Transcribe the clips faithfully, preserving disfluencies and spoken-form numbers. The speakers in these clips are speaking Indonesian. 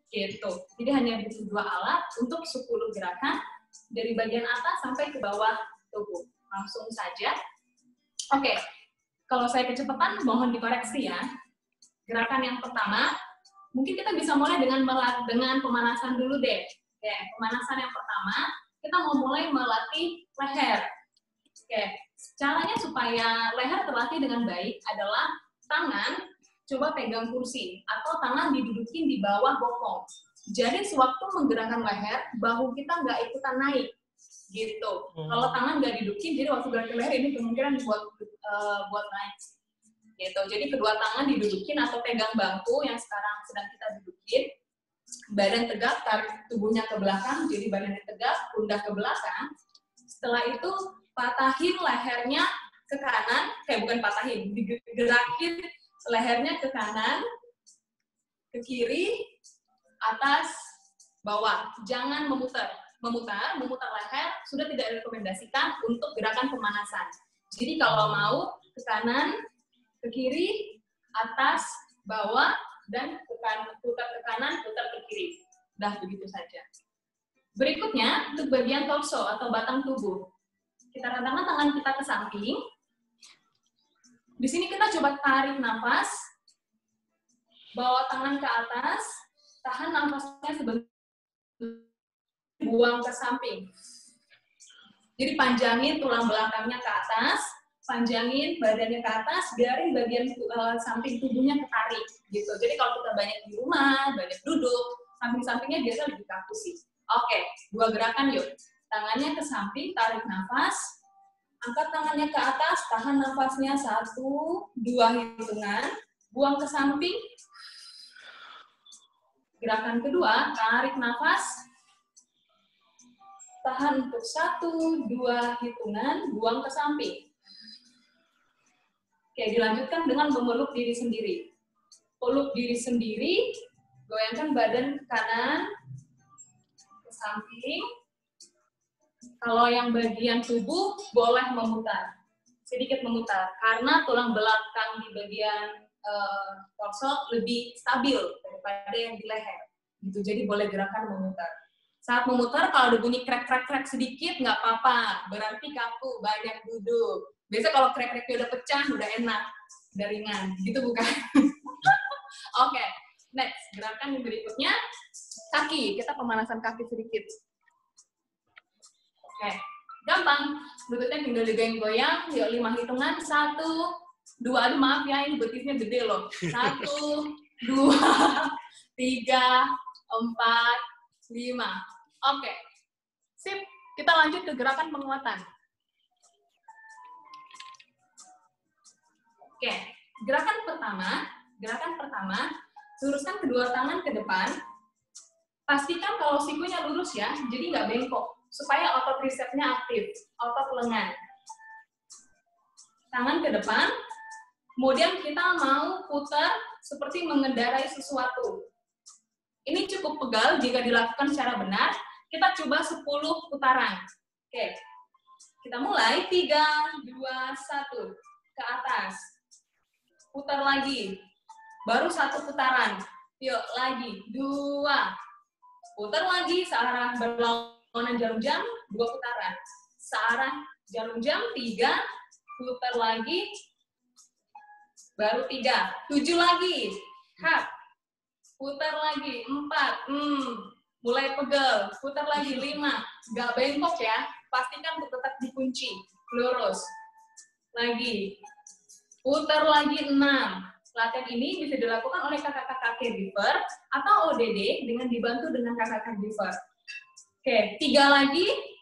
Gitu. Jadi hanya butuh dua alat untuk sepuluh gerakan dari bagian atas sampai ke bawah tubuh. Langsung saja. Oke, kalau saya kecepatan mohon dikoreksi ya. Gerakan yang pertama, mungkin kita bisa mulai dengan melat dengan pemanasan dulu deh. Oke, pemanasan yang pertama, kita mau mulai melatih leher. Oke, caranya supaya leher terlatih dengan baik adalah tangan coba pegang kursi atau tangan didudukin di bawah bokong. Jadi sewaktu menggerakkan leher, bahu kita nggak ikutan naik, gitu. Hmm. Kalau tangan nggak didudukin, jadi waktu gerakan leher ini kemungkinan buat uh, buat naik, gitu. Jadi kedua tangan didudukin atau pegang bangku yang sekarang sedang kita dudukin, badan tegak, tarik tubuhnya ke belakang, jadi badannya tegak, pundak ke belakang. Setelah itu patahin lehernya ke kanan, kayak bukan patahin, digerakin lehernya ke kanan, ke kiri, atas, bawah. Jangan memutar. Memutar, memutar leher sudah tidak direkomendasikan untuk gerakan pemanasan. Jadi kalau mau ke kanan, ke kiri, atas, bawah, dan putar ke kanan, putar ke kiri. Dah begitu saja. Berikutnya, untuk bagian torso atau batang tubuh. Kita rentangkan tangan kita ke samping. Di sini kita coba tarik nafas, bawa tangan ke atas, tahan nafasnya sebentar, buang ke samping. Jadi panjangin tulang belakangnya ke atas, panjangin badannya ke atas, biarin bagian uh, samping tubuhnya ketarik. Gitu. Jadi kalau kita banyak di rumah, banyak duduk, samping-sampingnya biasa lebih kaku sih. Oke, dua gerakan yuk. Tangannya ke samping, tarik nafas. Angkat tangannya ke atas, tahan nafasnya, satu, dua hitungan, buang ke samping. Gerakan kedua, tarik nafas, tahan untuk satu, dua hitungan, buang ke samping. Oke, dilanjutkan dengan memeluk diri sendiri. Peluk diri sendiri, goyangkan badan kanan ke samping. Kalau yang bagian tubuh boleh memutar, sedikit memutar, karena tulang belakang di bagian uh, torso lebih stabil daripada yang di leher. Gitu, jadi boleh gerakan memutar. Saat memutar, kalau ada bunyi krek-krek-krek sedikit, nggak apa-apa, berarti kaku, banyak duduk. Biasa kalau krek-kreknya udah pecah, udah enak, udah ringan, gitu bukan? Oke, okay. Next, gerakan yang berikutnya, kaki, kita pemanasan kaki sedikit. Oke, okay. Gampang. Lututnya tinggal digoyang-goyang. Yuk, lima hitungan. Satu, dua. Aduh, maaf ya, ini betisnya gede loh. Satu, dua, tiga, empat, lima. Oke. Okay. Sip. Kita lanjut ke gerakan penguatan. Oke. Okay. Gerakan pertama. Gerakan pertama. Luruskan kedua tangan ke depan. Pastikan kalau sikunya lurus ya, jadi nggak bengkok. Supaya otot tricepsnya aktif, otot lengan. Tangan ke depan, kemudian kita mau putar seperti mengendarai sesuatu. Ini cukup pegal jika dilakukan secara benar. Kita coba sepuluh putaran. Oke, kita mulai, tiga, dua, satu, ke atas. Putar lagi, baru satu putaran. Yuk, lagi, dua. Putar lagi, searah berlawanan. Jarum jam, dua putaran. Searah jarum jam, tiga. Putar lagi. Baru tiga. Tujuh lagi. Hap. Putar lagi. Empat. Hmm. Mulai pegel. Putar lagi. Lima. Gak bengkok ya. Pastikan tetap dikunci. Lurus. Lagi. Putar lagi. Enam. Latihan ini bisa dilakukan oleh kakak-kakak caregiver atau O D D dengan dibantu dengan kakak caregiver. Oke, tiga lagi.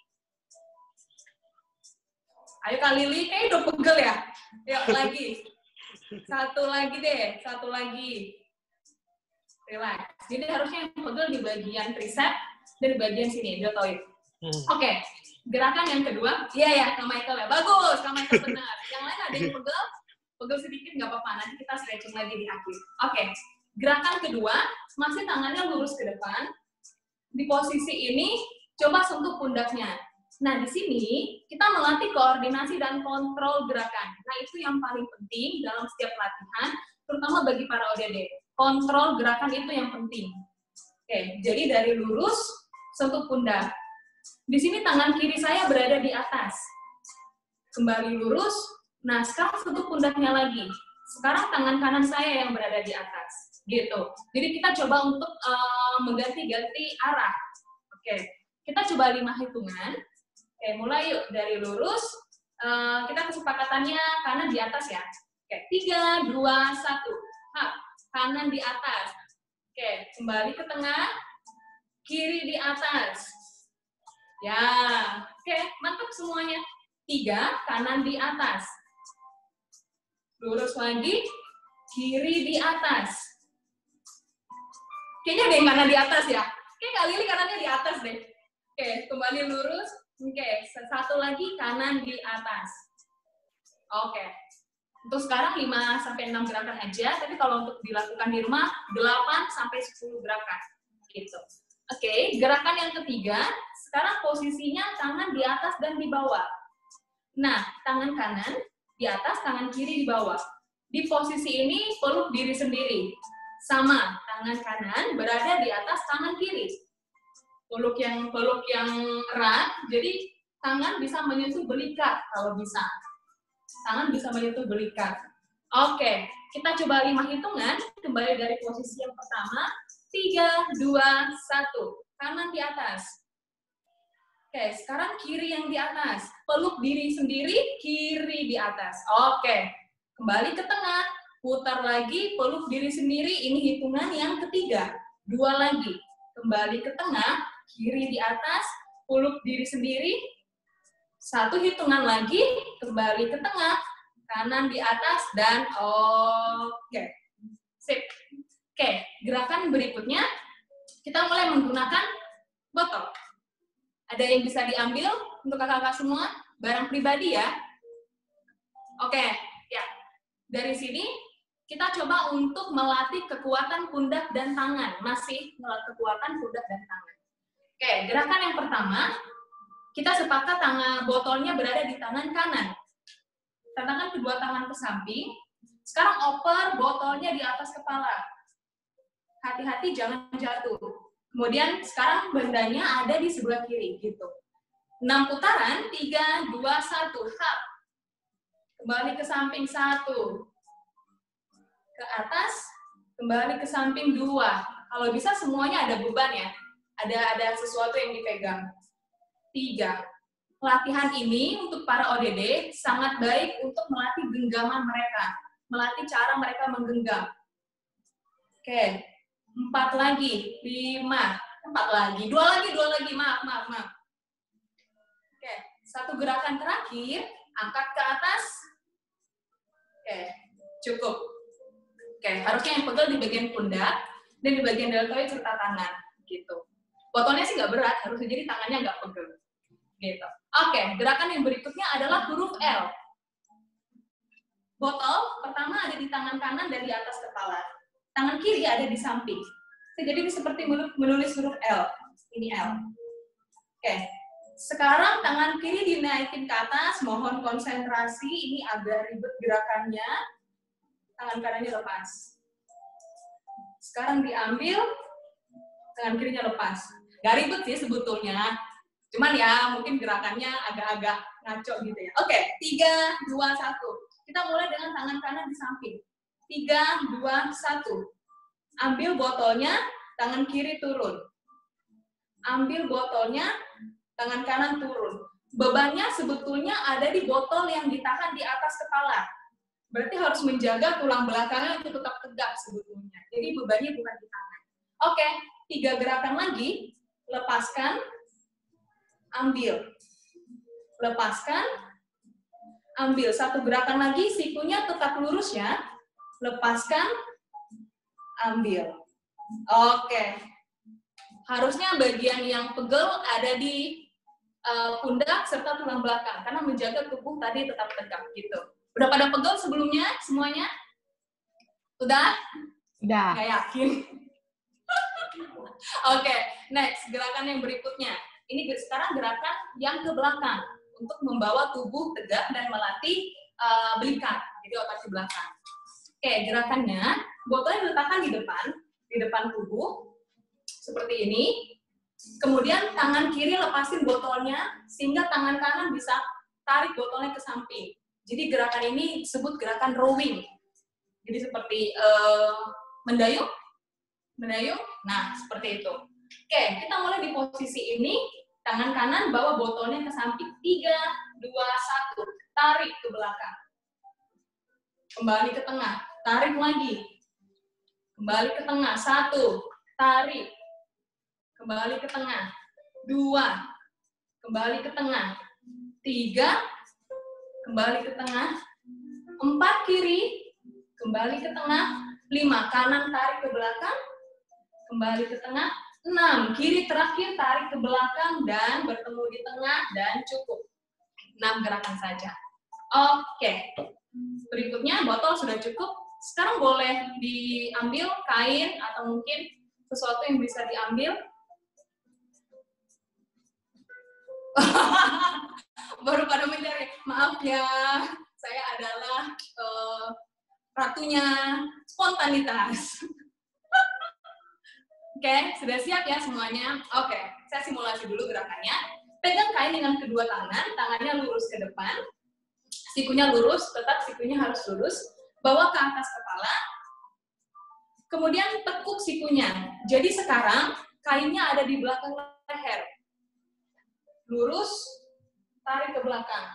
Ayo Kak Lili, kayaknya udah pegel ya. Yuk, lagi. Satu lagi deh, satu lagi. Relax. Jadi harusnya yang pegel di bagian tricep dan di bagian sini, deltoid. Hmm. Oke, gerakan yang kedua. Iya ya, Kak Michael ya. Bagus, Kak Michael benar. Yang lain ada yang pegel, pegel sedikit nggak apa-apa. Nanti kita stretching lagi di akhir. Oke, gerakan kedua, masih tangannya lurus ke depan. Di posisi ini, coba sentuh pundaknya. Nah, di sini kita melatih koordinasi dan kontrol gerakan. Nah, itu yang paling penting dalam setiap latihan, terutama bagi para O D D. Kontrol gerakan itu yang penting. Oke, Oke, jadi dari lurus, sentuh pundak. Di sini tangan kiri saya berada di atas. Kembali lurus, nah sekarang sentuh pundaknya lagi. Sekarang tangan kanan saya yang berada di atas. Gitu. Jadi kita coba untuk uh, mengganti-ganti arah. Oke, kita coba lima hitungan. Oke, mulai yuk. Dari lurus, uh, kita kesepakatannya kanan di atas ya. Oke, tiga, dua, satu. Hap, kanan di atas. Oke, kembali ke tengah, kiri di atas. Ya, oke, mantap semuanya. Tiga, kanan di atas. Lurus lagi, kiri di atas. Kayaknya ada yang kanan di atas ya. Oke, Kak Lili kanannya di atas deh. Oke, kembali lurus. Oke, satu lagi kanan di atas. Oke. Untuk sekarang lima sampai enam gerakan aja, tapi kalau untuk dilakukan di rumah delapan sampai sepuluh gerakan. Gitu. Oke, gerakan yang ketiga, sekarang posisinya tangan di atas dan di bawah. Nah, tangan kanan di atas, tangan kiri di bawah. Di posisi ini peluk diri sendiri. Sama, tangan kanan berada di atas tangan kiri. Peluk yang peluk yang erat, jadi tangan bisa menyentuh belikat kalau bisa. Tangan bisa menyentuh belikat. Oke, kita coba lima hitungan, kembali dari posisi yang pertama. Tiga, dua, satu. Kanan di atas. Oke, sekarang kiri yang di atas. Peluk diri sendiri, kiri di atas. Oke, kembali ke tengah. Putar lagi, peluk diri sendiri. Ini hitungan yang ketiga. Dua lagi. Kembali ke tengah, kiri di atas. Peluk diri sendiri. Satu hitungan lagi, kembali ke tengah. Kanan di atas, dan oke. Sip. Oke, gerakan berikutnya, kita mulai menggunakan botol. Ada yang bisa diambil untuk kakak-kakak semua? Barang pribadi ya. Oke, ya. Dari sini, kita coba untuk melatih kekuatan pundak dan tangan. Masih melatih kekuatan pundak dan tangan. Oke, gerakan yang pertama, kita sepakat tangan botolnya berada di tangan kanan. Tentangkan kedua tangan ke samping. Sekarang oper botolnya di atas kepala. Hati-hati jangan jatuh. Kemudian sekarang bandanya ada di sebelah kiri, gitu. enam putaran, tiga, dua, satu, hap. Kembali ke samping satu. Ke atas, kembali ke samping dua. Kalau bisa semuanya ada beban ya. Ada ada sesuatu yang dipegang. Tiga. Pelatihan ini untuk para O D D sangat baik untuk melatih genggaman mereka. Melatih cara mereka menggenggam. Oke. Empat lagi, lima, empat lagi, dua lagi, dua lagi, maaf, maaf, maaf. Oke, satu gerakan terakhir, angkat ke atas. Oke, cukup. Oke, harusnya yang pegel di bagian pundak dan di bagian deltoid serta tangan, gitu. Botolnya sih nggak berat, harusnya jadi tangannya nggak pegel, gitu. Oke, gerakan yang berikutnya adalah huruf L. Botol pertama ada di tangan kanan dan di atas kepala. Tangan kiri ada di samping. Jadi ini seperti menulis huruf L. Ini L. Oke. Sekarang tangan kiri dinaikin ke atas. Mohon konsentrasi. Ini agak ribet gerakannya. Tangan kanannya lepas. Sekarang diambil. Tangan kirinya lepas. Gak ribet sih sebetulnya. Cuman ya mungkin gerakannya agak-agak ngaco gitu ya. Oke. Tiga, dua, satu. Kita mulai dengan tangan kanan di samping. Tiga, dua, satu. Ambil botolnya, tangan kiri turun. Ambil botolnya, tangan kanan turun. Bebannya sebetulnya ada di botol yang ditahan di atas kepala. Berarti harus menjaga tulang belakangnya untuk tetap tegak sebetulnya. Jadi bebannya bukan di tangan. Oke, tiga gerakan lagi. Lepaskan, ambil. Lepaskan, ambil. Satu gerakan lagi, sikunya tetap lurus ya. Lepaskan, ambil. Oke. Harusnya bagian yang pegel ada di uh, pundak serta tulang belakang, karena menjaga tubuh tadi tetap tegak gitu. Udah pada pegel sebelumnya semuanya? Udah? Udah. Nggak yakin. Oke, next. Gerakan yang berikutnya. Ini sekarang gerakan yang ke belakang, untuk membawa tubuh tegak dan melatih uh, belikat, jadi otot di belakang. Oke, gerakannya, botolnya diletakkan di depan, di depan tubuh. seperti ini. Kemudian tangan kiri lepasin botolnya, sehingga tangan kanan bisa tarik botolnya ke samping. Jadi gerakan ini disebut gerakan rowing. Jadi seperti uh, mendayung, mendayung. Nah, seperti itu. Oke, kita mulai di posisi ini. Tangan kanan bawa botolnya ke samping. Tiga, dua, satu. Tarik ke belakang. Kembali ke tengah. Tarik lagi. Kembali ke tengah. Satu. Tarik. Kembali ke tengah. Dua. Kembali ke tengah. Tiga. Kembali ke tengah. Empat kiri. Kembali ke tengah. Lima. Kanan tarik ke belakang. Kembali ke tengah. Enam. Kiri terakhir tarik ke belakang dan bertemu di tengah dan cukup. Enam gerakan saja. Oke. Berikutnya botol sudah cukup. Sekarang boleh diambil kain atau mungkin sesuatu yang bisa diambil. Baru pada mencari. Maaf ya, saya adalah uh, ratunya spontanitas. Oke, okay, sudah siap ya semuanya? Oke, okay, saya simulasi dulu gerakannya. Pegang kain dengan kedua tangan, tangannya lurus ke depan, sikunya lurus, tetap sikunya harus lurus, bawa ke atas kepala, kemudian tekuk sikunya. Jadi sekarang kainnya ada di belakang leher. Lurus, tarik ke belakang.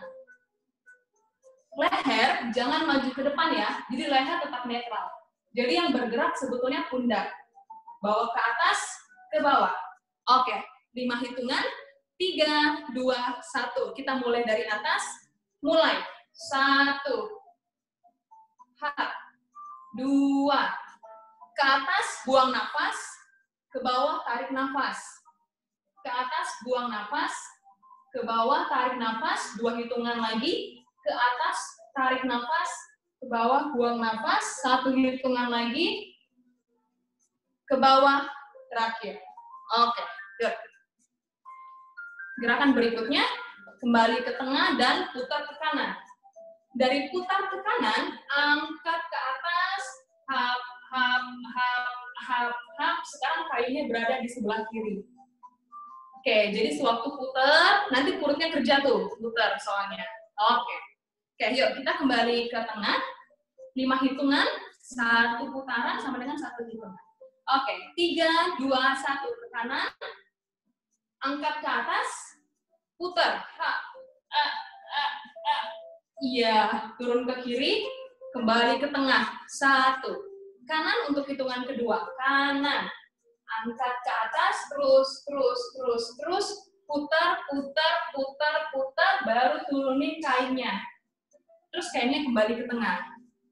Leher jangan maju ke depan ya, jadi leher tetap netral. Jadi yang bergerak sebetulnya pundak. Bawa ke atas, ke bawah. Oke, lima hitungan. Tiga, dua, satu. Kita mulai dari atas. Mulai. Satu. Hap. Dua. Ke atas, buang nafas. Ke bawah, tarik nafas. Ke atas, buang nafas. Ke bawah, tarik nafas. Dua hitungan lagi. Ke atas, tarik nafas. Ke bawah, buang nafas. Satu hitungan lagi. Ke bawah, terakhir. Oke, good. Gerakan berikutnya, kembali ke tengah dan putar ke kanan. Dari putar ke kanan, angkat ke atas, hap, hap, hap, hap, hap. Sekarang kainnya berada di sebelah kiri. Oke, jadi sewaktu putar, nanti perutnya kerja tuh, putar soalnya. Oke. Oke, yuk kita kembali ke tengah. Lima hitungan, satu putaran sama dengan satu hitungan. Oke, tiga, dua, satu ke kanan, angkat ke atas, putar, ha, a, a, a. Iya, turun ke kiri, kembali ke tengah, satu, kanan untuk hitungan kedua, kanan, angkat ke atas, terus, terus, terus, terus, putar, putar, putar, putar, baru turunin kainnya, terus kainnya kembali ke tengah.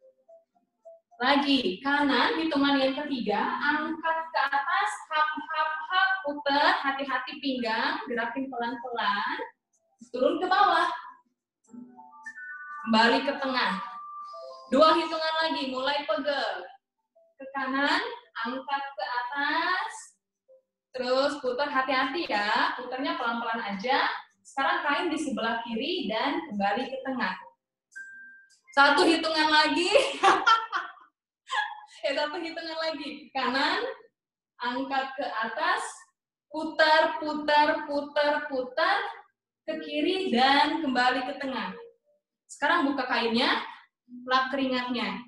Lagi, kanan, hitungan yang ketiga, angkat ke atas, hap, hap, hap, putar, hati-hati pinggang, gerakin pelan-pelan, turun ke bawah, kembali ke tengah. Dua hitungan lagi, mulai pegel. Ke kanan, angkat ke atas, terus putar, hati-hati ya, putarnya pelan-pelan aja. Sekarang kain di sebelah kiri dan kembali ke tengah. Satu hitungan lagi. Ya, satu hitungan lagi. Kanan, angkat ke atas, putar, putar, putar, putar, ke kiri, dan kembali ke tengah. Sekarang buka kainnya, lap keringatnya.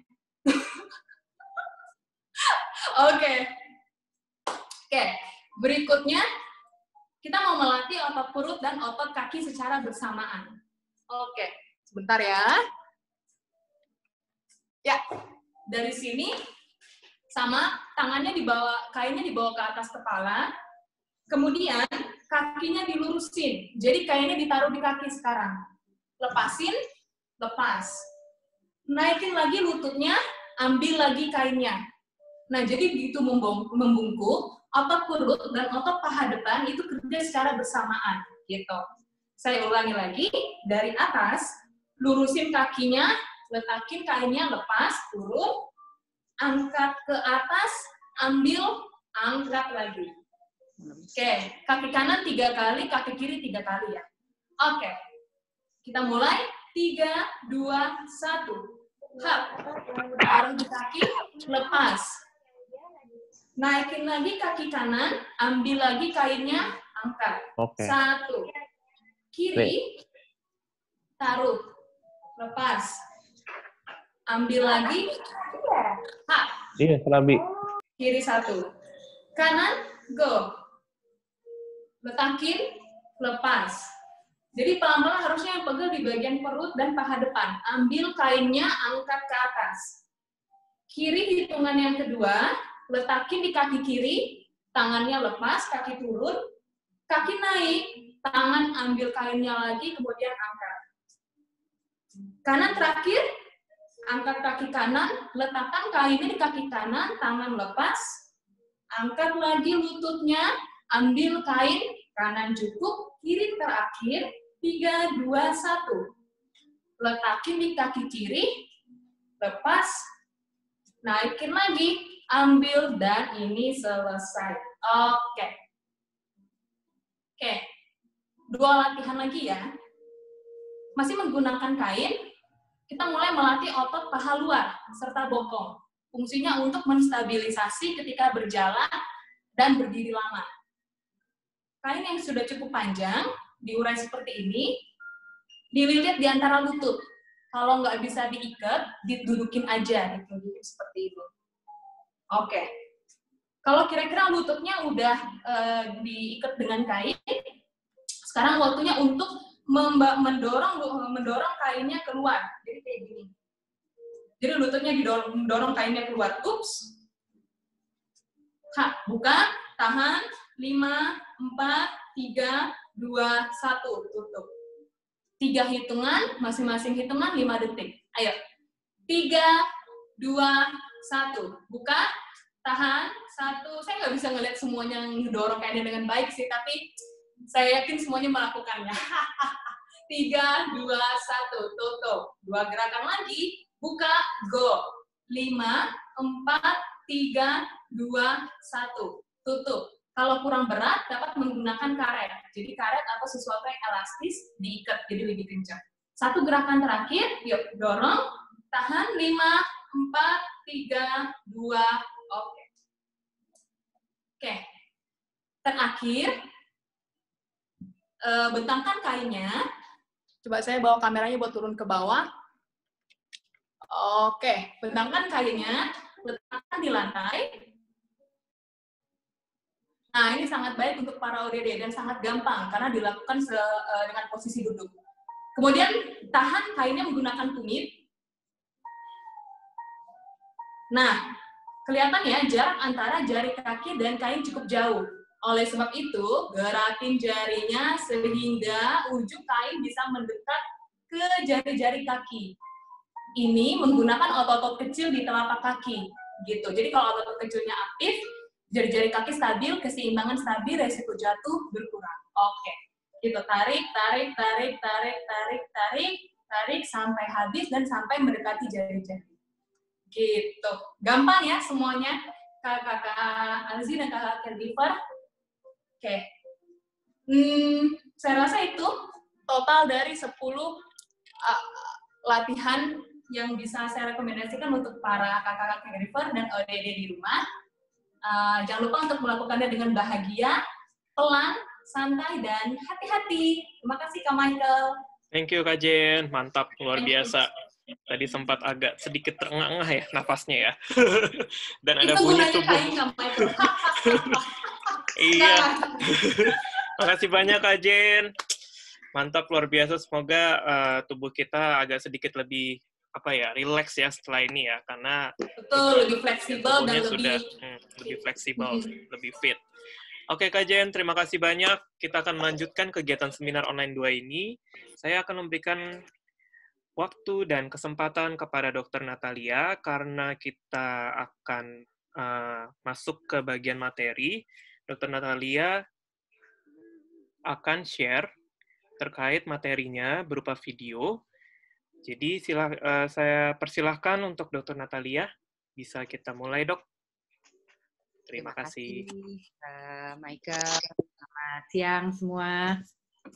Oke. Oke, berikutnya, kita mau melatih otot perut dan otot kaki secara bersamaan. Oke, sebentar ya. Ya, dari sini, sama tangannya dibawa, kainnya dibawa ke atas kepala, kemudian kakinya dilurusin, jadi kainnya ditaruh di kaki sekarang. Lepasin, lepas. Naikin lagi lututnya, ambil lagi kainnya. Nah, jadi begitu membungkuk, otot perut dan otot paha depan itu kerja secara bersamaan, gitu. Saya ulangi lagi, dari atas, lurusin kakinya, letakin kainnya, lepas, turun, angkat ke atas, ambil, angkat lagi. Oke, kaki kanan tiga kali, kaki kiri tiga kali ya. Oke, kita mulai. Tiga, dua, satu. Hap, taruh di kaki, lepas. Naikin lagi kaki kanan, ambil lagi kainnya, angkat. Oke. Satu. Kiri, taruh. Lepas. Ambil lagi. Ha. Iya, Serabi. Kiri satu. Kanan, go. Letakin, lepas. Jadi pelan-pelan harusnya yang pegel di bagian perut dan paha depan. Ambil kainnya, angkat ke atas. Kiri hitungan yang kedua, letakin di kaki kiri, tangannya lepas, kaki turun, kaki naik, tangan ambil kainnya lagi, kemudian angkat. Kanan terakhir, angkat kaki kanan, letakkan kainnya di kaki kanan, tangan lepas, angkat lagi lututnya, ambil kain, kanan cukup, kiri terakhir, tiga, dua, satu. Letakin di kaki kiri, lepas, naikin lagi, ambil, dan ini selesai. Oke. Oke. Dua latihan lagi ya. Masih menggunakan kain, kita mulai melatih otot paha luar serta bokong. Fungsinya untuk menstabilisasi ketika berjalan dan berdiri lama. Kain yang sudah cukup panjang, diurai seperti ini, dililit di antara lutut. Kalau nggak bisa diikat, didudukin aja, gitu, seperti itu. Oke. Kalau kira-kira lututnya udah e, diikat dengan kain, sekarang waktunya untuk mendorong mendorong kainnya keluar. Jadi kayak gini. Jadi lututnya didorong mendorong kainnya keluar. Ups. Ha, buka, tahan, lima, empat, tiga, dua, satu, tutup. Tiga hitungan, masing-masing hitungan lima detik. Ayo. Tiga, dua, satu. Buka, tahan, satu. Saya nggak bisa ngeliat semuanya ngedorong kainnya dengan baik sih, tapi saya yakin semuanya melakukannya. Tiga, dua, satu, tutup. Dua gerakan lagi, buka, go. Lima, empat, tiga, dua, satu, tutup. Kalau kurang berat, dapat menggunakan karet. Jadi karet atau sesuatu yang elastis, diikat, jadi lebih kencang. Satu gerakan terakhir, yuk, dorong, tahan, lima, empat, tiga, dua, oke. Oke. Terakhir, Uh, bentangkan kainnya. Coba saya bawa kameranya buat turun ke bawah. Oke, bentangkan kainnya, letakkan di lantai. Nah, ini sangat baik untuk para O D D dan sangat gampang karena dilakukan se uh, dengan posisi duduk. Kemudian tahan kainnya menggunakan tumit. Nah, kelihatan ya jarak antara jari kaki dan kain cukup jauh. Oleh sebab itu, gerakin jarinya sehingga ujung kain bisa mendekat ke jari-jari kaki. Ini menggunakan otot-otot kecil di telapak kaki, gitu. Jadi kalau otot-otot kecilnya aktif, jari-jari kaki stabil, keseimbangan stabil, resiko jatuh berkurang. Oke, gitu. Tarik, tarik, tarik, tarik, tarik, tarik, tarik sampai habis dan sampai mendekati jari-jari. Gitu. Gampang ya semuanya, kakak Alzi dan kakak caregiver. Oke, okay. hmm, saya rasa itu total dari sepuluh uh, latihan yang bisa saya rekomendasikan untuk para kakak-kakak caregiver dan O D D di rumah. Uh, jangan lupa untuk melakukannya dengan bahagia, pelan, santai, dan hati-hati. Terima kasih Kak Michael. Thank you Kak Jen, mantap, luar biasa. Tadi sempat agak sedikit terengah-engah ya nafasnya ya. Dan ada itu bunyi gunanya tubuh. Kain, Kak Michael. Iya. Makasih banyak Kak Jen. Mantap, luar biasa. Semoga uh, tubuh kita agak sedikit lebih apa ya, relax ya setelah ini ya, karena betul, lebih fleksibel dan lebih sudah hmm, lebih fleksibel, hmm. lebih fit. Oke Kak Jen, terima kasih banyak. Kita akan melanjutkan kegiatan seminar online dua ini. Saya akan memberikan waktu dan kesempatan kepada Dokter Natalia karena kita akan uh, masuk ke bagian materi. Dokter Natalia akan share terkait materinya berupa video. Jadi silah, uh, saya persilahkan untuk Dokter Natalia. Bisa kita mulai, Dok. Terima, Terima kasih. kasih, uh, Michael. Selamat siang semua.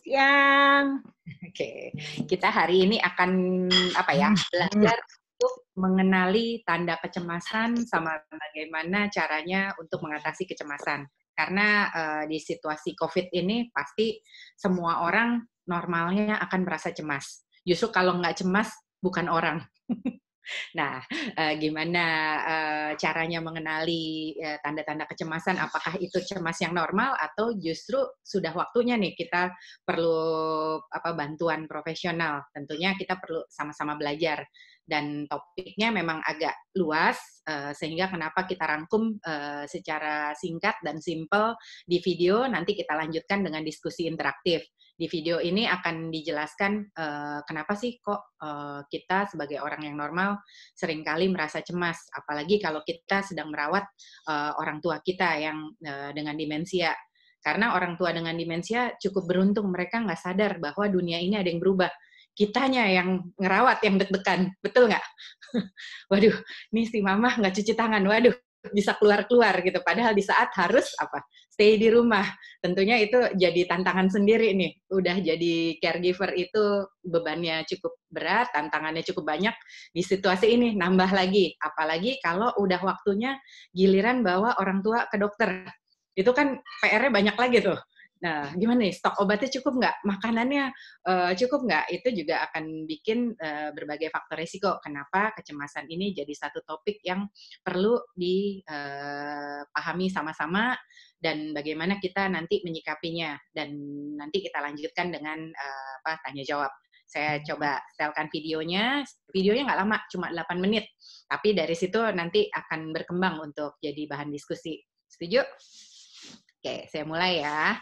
Siang. Oke, okay. Kita hari ini akan apa ya belajar untuk mengenali tanda kecemasan sama bagaimana caranya untuk mengatasi kecemasan. Karena uh, di situasi COVID ini pasti semua orang normalnya akan merasa cemas. Justru kalau nggak cemas, bukan orang. Nah, uh, gimana uh, caranya mengenali uh, tanda-tanda kecemasan? Apakah itu cemas yang normal atau justru sudah waktunya nih kita perlu apa bantuan profesional? Tentunya kita perlu sama-sama belajar. Dan topiknya memang agak luas, uh, sehingga kenapa kita rangkum uh, secara singkat dan simple di video, nanti kita lanjutkan dengan diskusi interaktif. Di video ini akan dijelaskan uh, kenapa sih kok uh, kita sebagai orang yang normal seringkali merasa cemas, apalagi kalau kita sedang merawat uh, orang tua kita yang uh, dengan demensia. Karena orang tua dengan demensia cukup beruntung, mereka nggak sadar bahwa dunia ini ada yang berubah. Kitanya yang ngerawat, yang deg-degan, betul nggak? Waduh, nih si mama nggak cuci tangan, waduh, bisa keluar-keluar gitu. Padahal di saat harus apa? Stay di rumah. Tentunya itu jadi tantangan sendiri nih. Udah jadi caregiver itu bebannya cukup berat, tantangannya cukup banyak. Di situasi ini nambah lagi. Apalagi kalau udah waktunya giliran bawa orang tua ke dokter. Itu kan P R-nya banyak lagi tuh. Nah, gimana nih, stok obatnya cukup nggak? Makanannya uh, cukup nggak? Itu juga akan bikin uh, berbagai faktor risiko. Kenapa kecemasan ini jadi satu topik yang perlu dipahami uh, sama-sama dan bagaimana kita nanti menyikapinya. Dan nanti kita lanjutkan dengan uh, apa tanya jawab. Saya coba setelkan videonya. Videonya nggak lama, cuma delapan menit. Tapi dari situ nanti akan berkembang untuk jadi bahan diskusi. Setuju? Oke, saya mulai ya.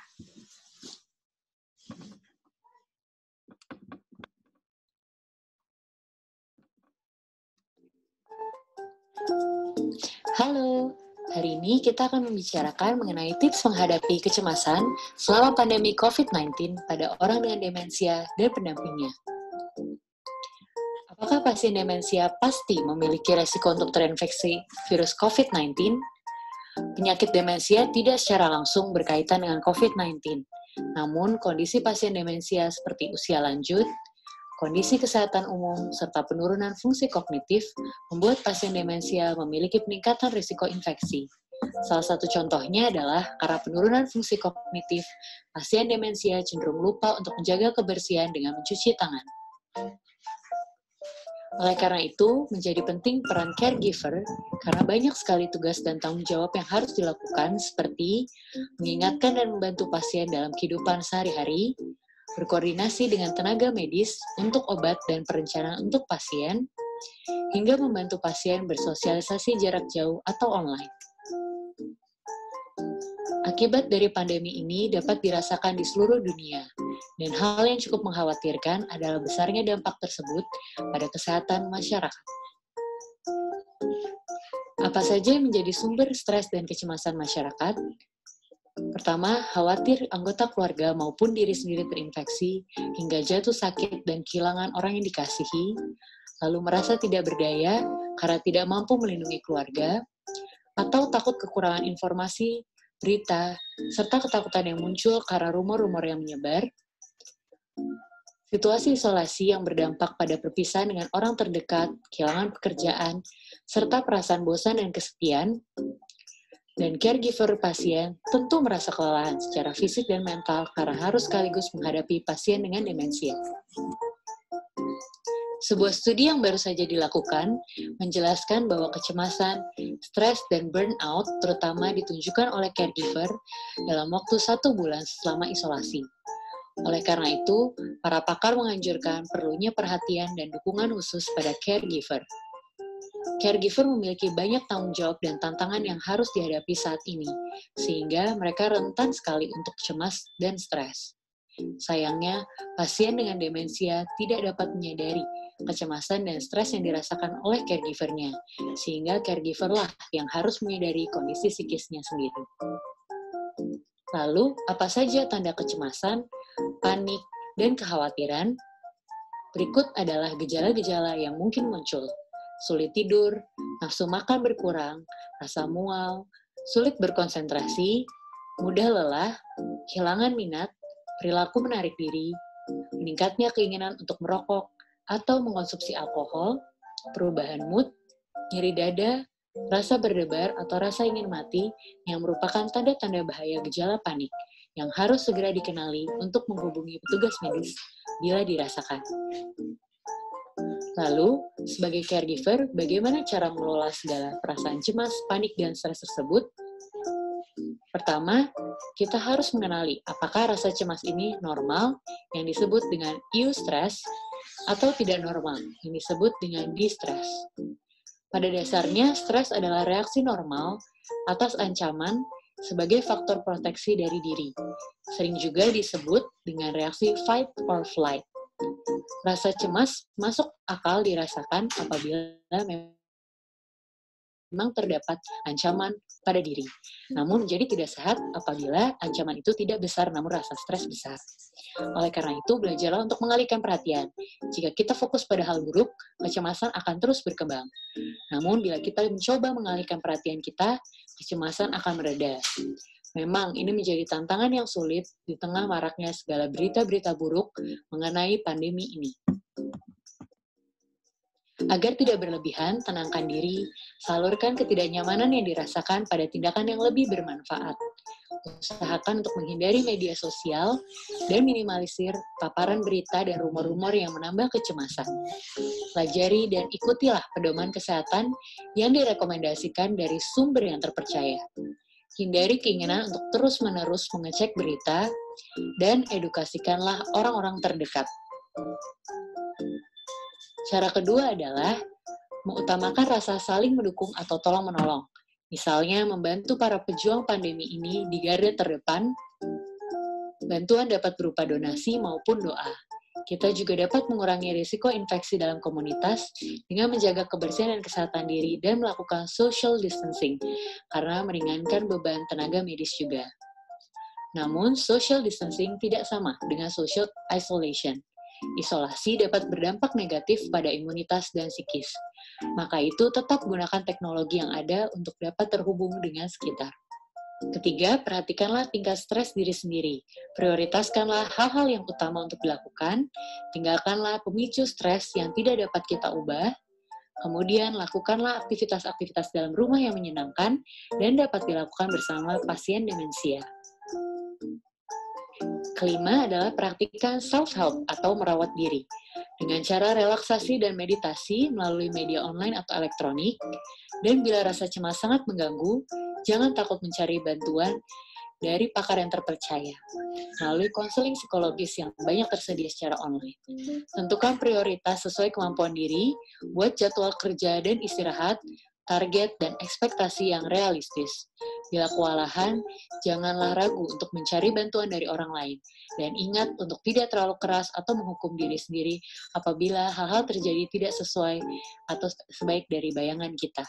Halo, hari ini kita akan membicarakan mengenai tips menghadapi kecemasan selama pandemi covid sembilan belas pada orang dengan demensia dan pendampingnya. Apakah pasien demensia pasti memiliki resiko untuk terinfeksi virus covid sembilan belas? Penyakit demensia tidak secara langsung berkaitan dengan covid sembilan belas, namun kondisi pasien demensia seperti usia lanjut, kondisi kesehatan umum, serta penurunan fungsi kognitif membuat pasien demensia memiliki peningkatan risiko infeksi. Salah satu contohnya adalah karena penurunan fungsi kognitif, pasien demensia cenderung lupa untuk menjaga kebersihan dengan mencuci tangan. Oleh karena itu, menjadi penting peran caregiver karena banyak sekali tugas dan tanggung jawab yang harus dilakukan seperti mengingatkan dan membantu pasien dalam kehidupan sehari-hari, berkoordinasi dengan tenaga medis untuk obat dan perencanaan untuk pasien, hingga membantu pasien bersosialisasi jarak jauh atau online. Akibat dari pandemi ini dapat dirasakan di seluruh dunia, dan hal yang cukup mengkhawatirkan adalah besarnya dampak tersebut pada kesehatan masyarakat. Apa saja yang menjadi sumber stres dan kecemasan masyarakat? Pertama, khawatir anggota keluarga maupun diri sendiri terinfeksi hingga jatuh sakit dan kehilangan orang yang dikasihi, lalu merasa tidak berdaya karena tidak mampu melindungi keluarga, atau takut kekurangan informasi, berita, serta ketakutan yang muncul karena rumor-rumor yang menyebar. Situasi isolasi yang berdampak pada perpisahan dengan orang terdekat, kehilangan pekerjaan, serta perasaan bosan dan kesepian. Dan caregiver pasien tentu merasa kelelahan secara fisik dan mental karena harus sekaligus menghadapi pasien dengan demensia. Sebuah studi yang baru saja dilakukan menjelaskan bahwa kecemasan, stres, dan burnout terutama ditunjukkan oleh caregiver dalam waktu satu bulan selama isolasi. Oleh karena itu, para pakar menganjurkan perlunya perhatian dan dukungan khusus pada caregiver. Caregiver memiliki banyak tanggung jawab dan tantangan yang harus dihadapi saat ini, sehingga mereka rentan sekali untuk cemas dan stres. Sayangnya, pasien dengan demensia tidak dapat menyadari kecemasan dan stres yang dirasakan oleh caregiver-nya, sehingga caregiver lah yang harus menyadari kondisi psikisnya sendiri. Lalu, apa saja tanda kecemasan, panik, dan kekhawatiran? Berikut adalah gejala-gejala yang mungkin muncul. Sulit tidur, nafsu makan berkurang, rasa mual, sulit berkonsentrasi, mudah lelah, kehilangan minat, perilaku menarik diri, meningkatnya keinginan untuk merokok atau mengkonsumsi alkohol, perubahan mood, nyeri dada, rasa berdebar atau rasa ingin mati yang merupakan tanda-tanda bahaya gejala panik yang harus segera dikenali untuk menghubungi petugas medis bila dirasakan. Lalu, sebagai caregiver, bagaimana cara mengelola segala perasaan cemas, panik, dan stres tersebut? Pertama, kita harus mengenali apakah rasa cemas ini normal yang disebut dengan eustress atau tidak normal yang disebut dengan distress. Pada dasarnya, stres adalah reaksi normal atas ancaman sebagai faktor proteksi dari diri. Sering juga disebut dengan reaksi fight or flight. Rasa cemas masuk akal dirasakan apabila memang terdapat ancaman pada diri. Namun menjadi tidak sehat apabila ancaman itu tidak besar namun rasa stres besar. Oleh karena itu, belajarlah untuk mengalihkan perhatian. Jika kita fokus pada hal buruk, kecemasan akan terus berkembang. Namun bila kita mencoba mengalihkan perhatian kita, kecemasan akan mereda. Memang ini menjadi tantangan yang sulit di tengah maraknya segala berita-berita buruk mengenai pandemi ini. Agar tidak berlebihan, tenangkan diri, salurkan ketidaknyamanan yang dirasakan pada tindakan yang lebih bermanfaat. Usahakan untuk menghindari media sosial dan minimalisir paparan berita dan rumor-rumor yang menambah kecemasan. Pelajari dan ikutilah pedoman kesehatan yang direkomendasikan dari sumber yang terpercaya. Hindari keinginan untuk terus-menerus mengecek berita dan edukasikanlah orang-orang terdekat. Cara kedua adalah mengutamakan rasa saling mendukung atau tolong-menolong. Misalnya, membantu para pejuang pandemi ini di garda terdepan. Bantuan dapat berupa donasi maupun doa. Kita juga dapat mengurangi risiko infeksi dalam komunitas dengan menjaga kebersihan dan kesehatan diri dan melakukan social distancing, karena meringankan beban tenaga medis juga. Namun, social distancing tidak sama dengan social isolation. Isolasi dapat berdampak negatif pada imunitas dan psikis. Maka itu tetap gunakan teknologi yang ada untuk dapat terhubung dengan sekitar. Ketiga, perhatikanlah tingkat stres diri sendiri. Prioritaskanlah hal-hal yang utama untuk dilakukan. Tinggalkanlah pemicu stres yang tidak dapat kita ubah. Kemudian, lakukanlah aktivitas-aktivitas dalam rumah yang menyenangkan dan dapat dilakukan bersama pasien demensia. Kelima adalah praktikkan self-help atau merawat diri dengan cara relaksasi dan meditasi melalui media online atau elektronik. Dan bila rasa cemas sangat mengganggu, jangan takut mencari bantuan dari pakar yang terpercaya melalui konseling psikologis yang banyak tersedia secara online. Tentukan prioritas sesuai kemampuan diri, buat jadwal kerja dan istirahat, target dan ekspektasi yang realistis. Bila kewalahan, janganlah ragu untuk mencari bantuan dari orang lain. Dan ingat untuk tidak terlalu keras atau menghukum diri sendiri apabila hal-hal terjadi tidak sesuai atau sebaik dari bayangan kita.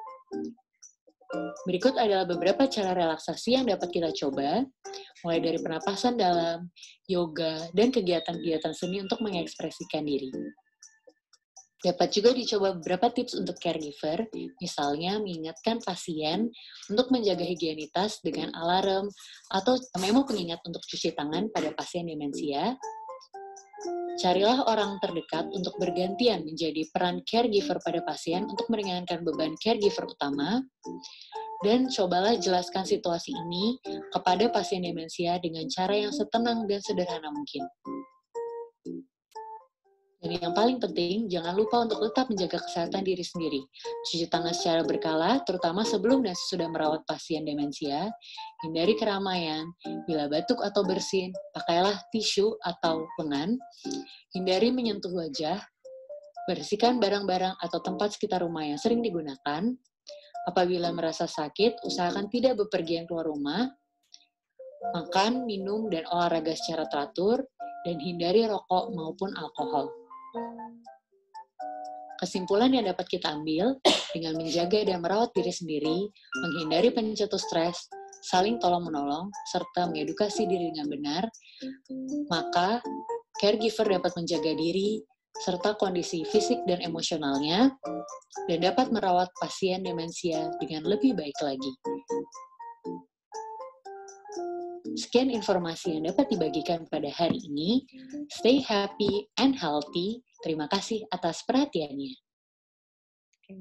Berikut adalah beberapa cara relaksasi yang dapat kita coba, mulai dari pernapasan dalam, yoga, dan kegiatan-kegiatan seni untuk mengekspresikan diri. Dapat juga dicoba beberapa tips untuk caregiver, misalnya mengingatkan pasien untuk menjaga higienitas dengan alarm atau memo pengingat untuk cuci tangan pada pasien demensia. Carilah orang terdekat untuk bergantian menjadi peran caregiver pada pasien untuk meringankan beban caregiver utama. Dan cobalah jelaskan situasi ini kepada pasien demensia dengan cara yang setenang dan sederhana mungkin. Dan yang paling penting, jangan lupa untuk tetap menjaga kesehatan diri sendiri. Cuci tangan secara berkala, terutama sebelum dan sesudah merawat pasien demensia. Hindari keramaian. Bila batuk atau bersin, pakailah tisu atau lengan. Hindari menyentuh wajah. Bersihkan barang-barang atau tempat sekitar rumah yang sering digunakan. Apabila merasa sakit, usahakan tidak bepergian keluar rumah. Makan, minum, dan olahraga secara teratur. Dan hindari rokok maupun alkohol. Kesimpulan yang dapat kita ambil, dengan menjaga dan merawat diri sendiri, menghindari pencetus stres, saling tolong-menolong, serta mengedukasi diri dengan benar, maka caregiver dapat menjaga diri, serta kondisi fisik dan emosionalnya, dan dapat merawat pasien demensia dengan lebih baik lagi. Sekian informasi yang dapat dibagikan pada hari ini. Stay happy and healthy. Terima kasih atas perhatiannya. Oke.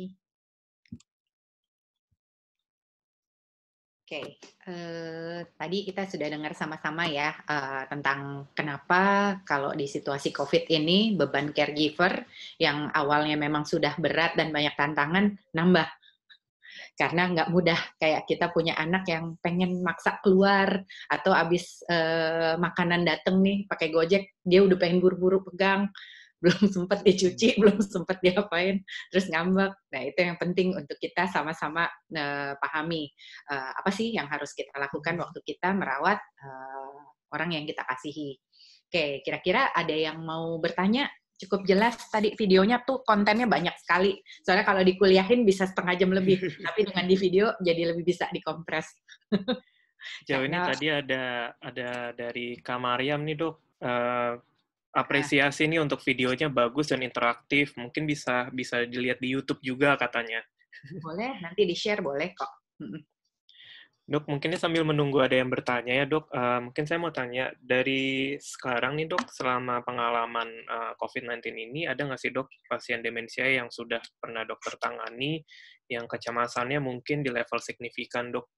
Oke, eh, tadi kita sudah dengar sama-sama ya eh, tentang kenapa kalau di situasi COVID ini beban caregiver yang awalnya memang sudah berat dan banyak tantangan nambah. Karena nggak mudah, kayak kita punya anak yang pengen maksa keluar, atau abis eh, makanan dateng nih pakai Gojek, dia udah pengen buru-buru pegang, belum sempat dicuci, belum sempat diapain, terus ngambek. Nah, itu yang penting untuk kita sama-sama uh, pahami uh, apa sih yang harus kita lakukan waktu kita merawat uh, orang yang kita kasihi. Oke, kira-kira ada yang mau bertanya? Cukup jelas tadi videonya tuh kontennya banyak sekali. Soalnya kalau dikuliahin bisa setengah jam lebih, tapi dengan di video jadi lebih bisa dikompres. Jauh ini Karena- tadi ada ada dari Kak Mariam nih dok. Uh, apresiasi nih untuk videonya bagus dan interaktif. Mungkin bisa bisa dilihat di YouTube juga katanya. Boleh, nanti di-share boleh kok. Dok, mungkin sambil menunggu ada yang bertanya ya dok, uh, mungkin saya mau tanya, dari sekarang nih dok, selama pengalaman uh, COVID sembilan belas ini, ada nggak sih dok pasien demensia yang sudah pernah dokter tangani, yang kecemasannya mungkin di level signifikan dok?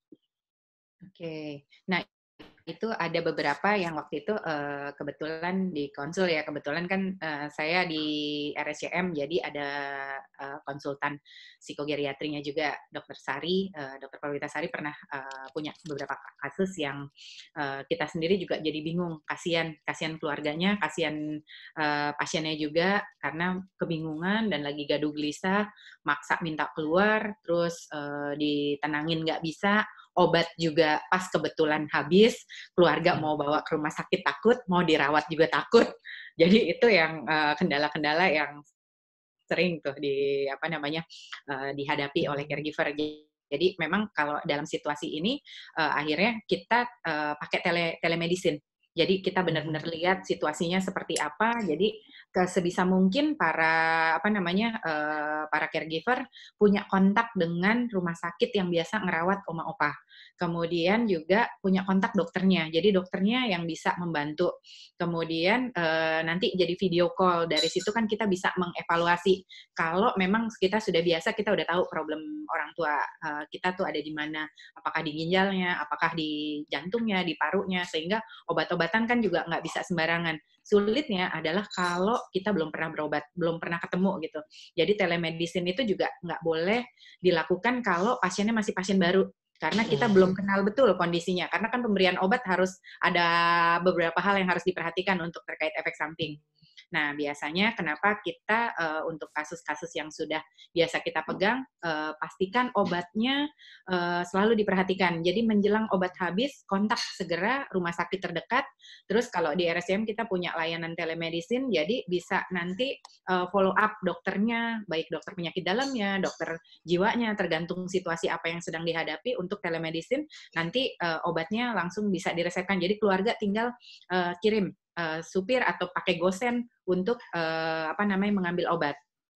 Oke, nah itu ada beberapa yang waktu itu uh, kebetulan di konsul ya, kebetulan kan uh, saya di R S C M, jadi ada uh, konsultan psikogeriatrinya juga, dokter Sari, uh, dokter Pawita Sari pernah uh, punya beberapa kasus yang uh, kita sendiri juga jadi bingung, kasihan, kasihan keluarganya, kasihan uh, pasiennya juga, karena kebingungan dan lagi gaduh gelisah, maksa minta keluar, terus uh, ditenangin nggak bisa, obat juga pas kebetulan habis, keluarga mau bawa ke rumah sakit takut, mau dirawat juga takut. Jadi itu yang uh, kendala-kendala yang sering tuh di apa namanya uh, dihadapi oleh caregiver. Jadi memang kalau dalam situasi ini uh, akhirnya kita uh, pakai tele telemedicine. Jadi kita benar-benar lihat situasinya seperti apa. Jadi sebisa mungkin para apa namanya uh, para caregiver punya kontak dengan rumah sakit yang biasa ngerawat oma opa. Kemudian juga punya kontak dokternya. Jadi dokternya yang bisa membantu. Kemudian uh, nanti jadi video call. Dari situ kan kita bisa mengevaluasi. Kalau memang kita sudah biasa, kita udah tahu problem orang tua uh, kita tuh ada di mana. Apakah di ginjalnya, apakah di jantungnya, di parunya, sehingga obat-obatan kan juga nggak bisa sembarangan. Sulitnya adalah kalau kita belum pernah berobat, belum pernah ketemu gitu. Jadi telemedicine itu juga nggak boleh dilakukan kalau pasiennya masih pasien baru. Karena kita belum kenal betul kondisinya. Karena kan pemberian obat harus ada beberapa hal yang harus diperhatikan untuk terkait efek samping. Nah, biasanya kenapa kita uh, untuk kasus-kasus yang sudah biasa kita pegang, uh, pastikan obatnya uh, selalu diperhatikan. Jadi menjelang obat habis, kontak segera rumah sakit terdekat. Terus kalau di R S C M kita punya layanan telemedicine, jadi bisa nanti uh, follow up dokternya, baik dokter penyakit dalamnya, dokter jiwanya, tergantung situasi apa yang sedang dihadapi untuk telemedicine, nanti uh, obatnya langsung bisa diresepkan. Jadi keluarga tinggal uh, kirim Uh, supir atau pakai gosen untuk uh, apa namanya mengambil obat.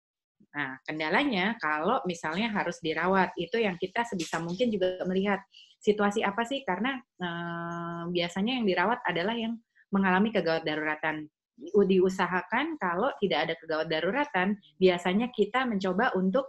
Nah, kendalanya kalau misalnya harus dirawat, itu yang kita sebisa mungkin juga melihat situasi apa sih, karena uh, biasanya yang dirawat adalah yang mengalami kegawat daruratan. Diusahakan kalau tidak ada kegawat daruratan, biasanya kita mencoba untuk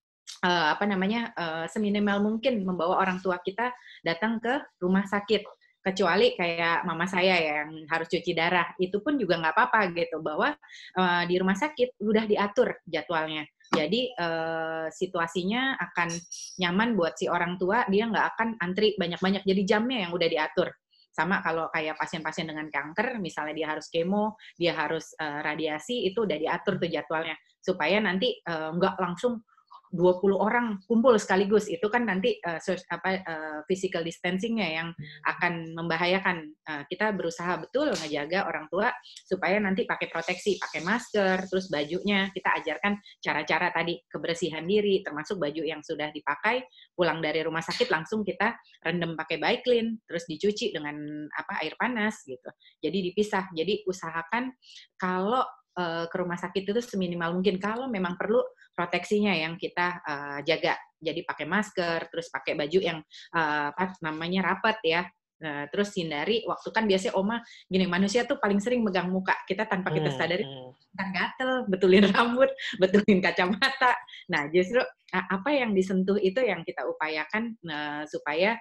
uh, apa namanya uh, seminimal mungkin membawa orang tua kita datang ke rumah sakit. Kecuali kayak mama saya yang harus cuci darah, itu pun juga nggak apa-apa gitu, bahwa uh, di rumah sakit udah diatur jadwalnya. Jadi uh, situasinya akan nyaman buat si orang tua, dia nggak akan antri banyak-banyak, jadi jamnya yang udah diatur. Sama kalau kayak pasien-pasien dengan kanker, misalnya dia harus kemo, dia harus uh, radiasi, itu udah diatur tuh jadwalnya, supaya nanti uh, nggak langsung dua puluh orang kumpul sekaligus, itu kan nanti uh, apa uh, physical distancing-nya yang akan membahayakan. Uh, kita berusaha betul ngejaga orang tua supaya nanti pakai proteksi, pakai masker, terus bajunya kita ajarkan cara-cara tadi kebersihan diri, termasuk baju yang sudah dipakai pulang dari rumah sakit langsung kita rendam pakai Biclean, terus dicuci dengan apa air panas gitu. Jadi dipisah. Jadi usahakan kalau uh, ke rumah sakit itu seminimal mungkin. Kalau memang perlu, proteksinya yang kita uh, jaga. Jadi pakai masker, terus pakai baju yang uh, apa namanya rapat ya. Nah, terus hindari waktu kan biasanya oma gini, manusia tuh paling sering megang muka kita tanpa kita sadari, kan gatel, betulin rambut, betulin kacamata. Nah, justru apa yang disentuh itu yang kita upayakan uh, supaya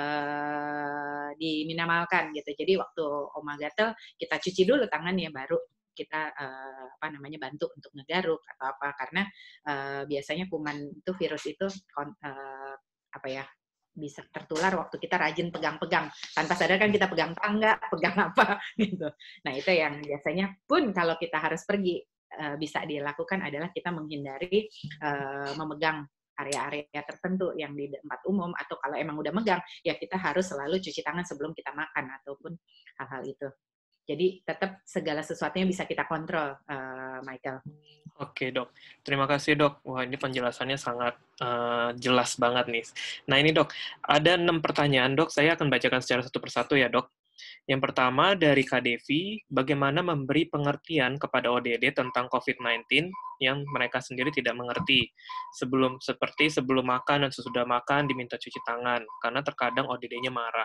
uh, diminimalkan gitu. Jadi waktu oma gatel, kita cuci dulu tangannya, baru kita uh, apa namanya bantu untuk ngegaruk atau apa, karena uh, biasanya kuman itu virus itu uh, apa ya bisa tertular waktu kita rajin pegang-pegang tanpa sadar kan kita pegang tangga, pegang apa gitu. Nah itu yang biasanya pun kalau kita harus pergi uh, bisa dilakukan adalah kita menghindari uh, memegang area-area tertentu yang di tempat umum, atau kalau emang udah megang ya kita harus selalu cuci tangan sebelum kita makan ataupun hal-hal itu. Jadi tetap segala sesuatunya bisa kita kontrol, uh, Michael. Oke dok, terima kasih dok. Wah ini penjelasannya sangat uh, jelas banget nih. Nah ini dok, ada enam pertanyaan dok, saya akan bacakan secara satu persatu ya dok. Yang pertama dari Kak Devi, bagaimana memberi pengertian kepada O D D tentang covid sembilan belas yang mereka sendiri tidak mengerti. Sebelum Seperti sebelum makan dan sesudah makan diminta cuci tangan, karena terkadang O D D-nya marah.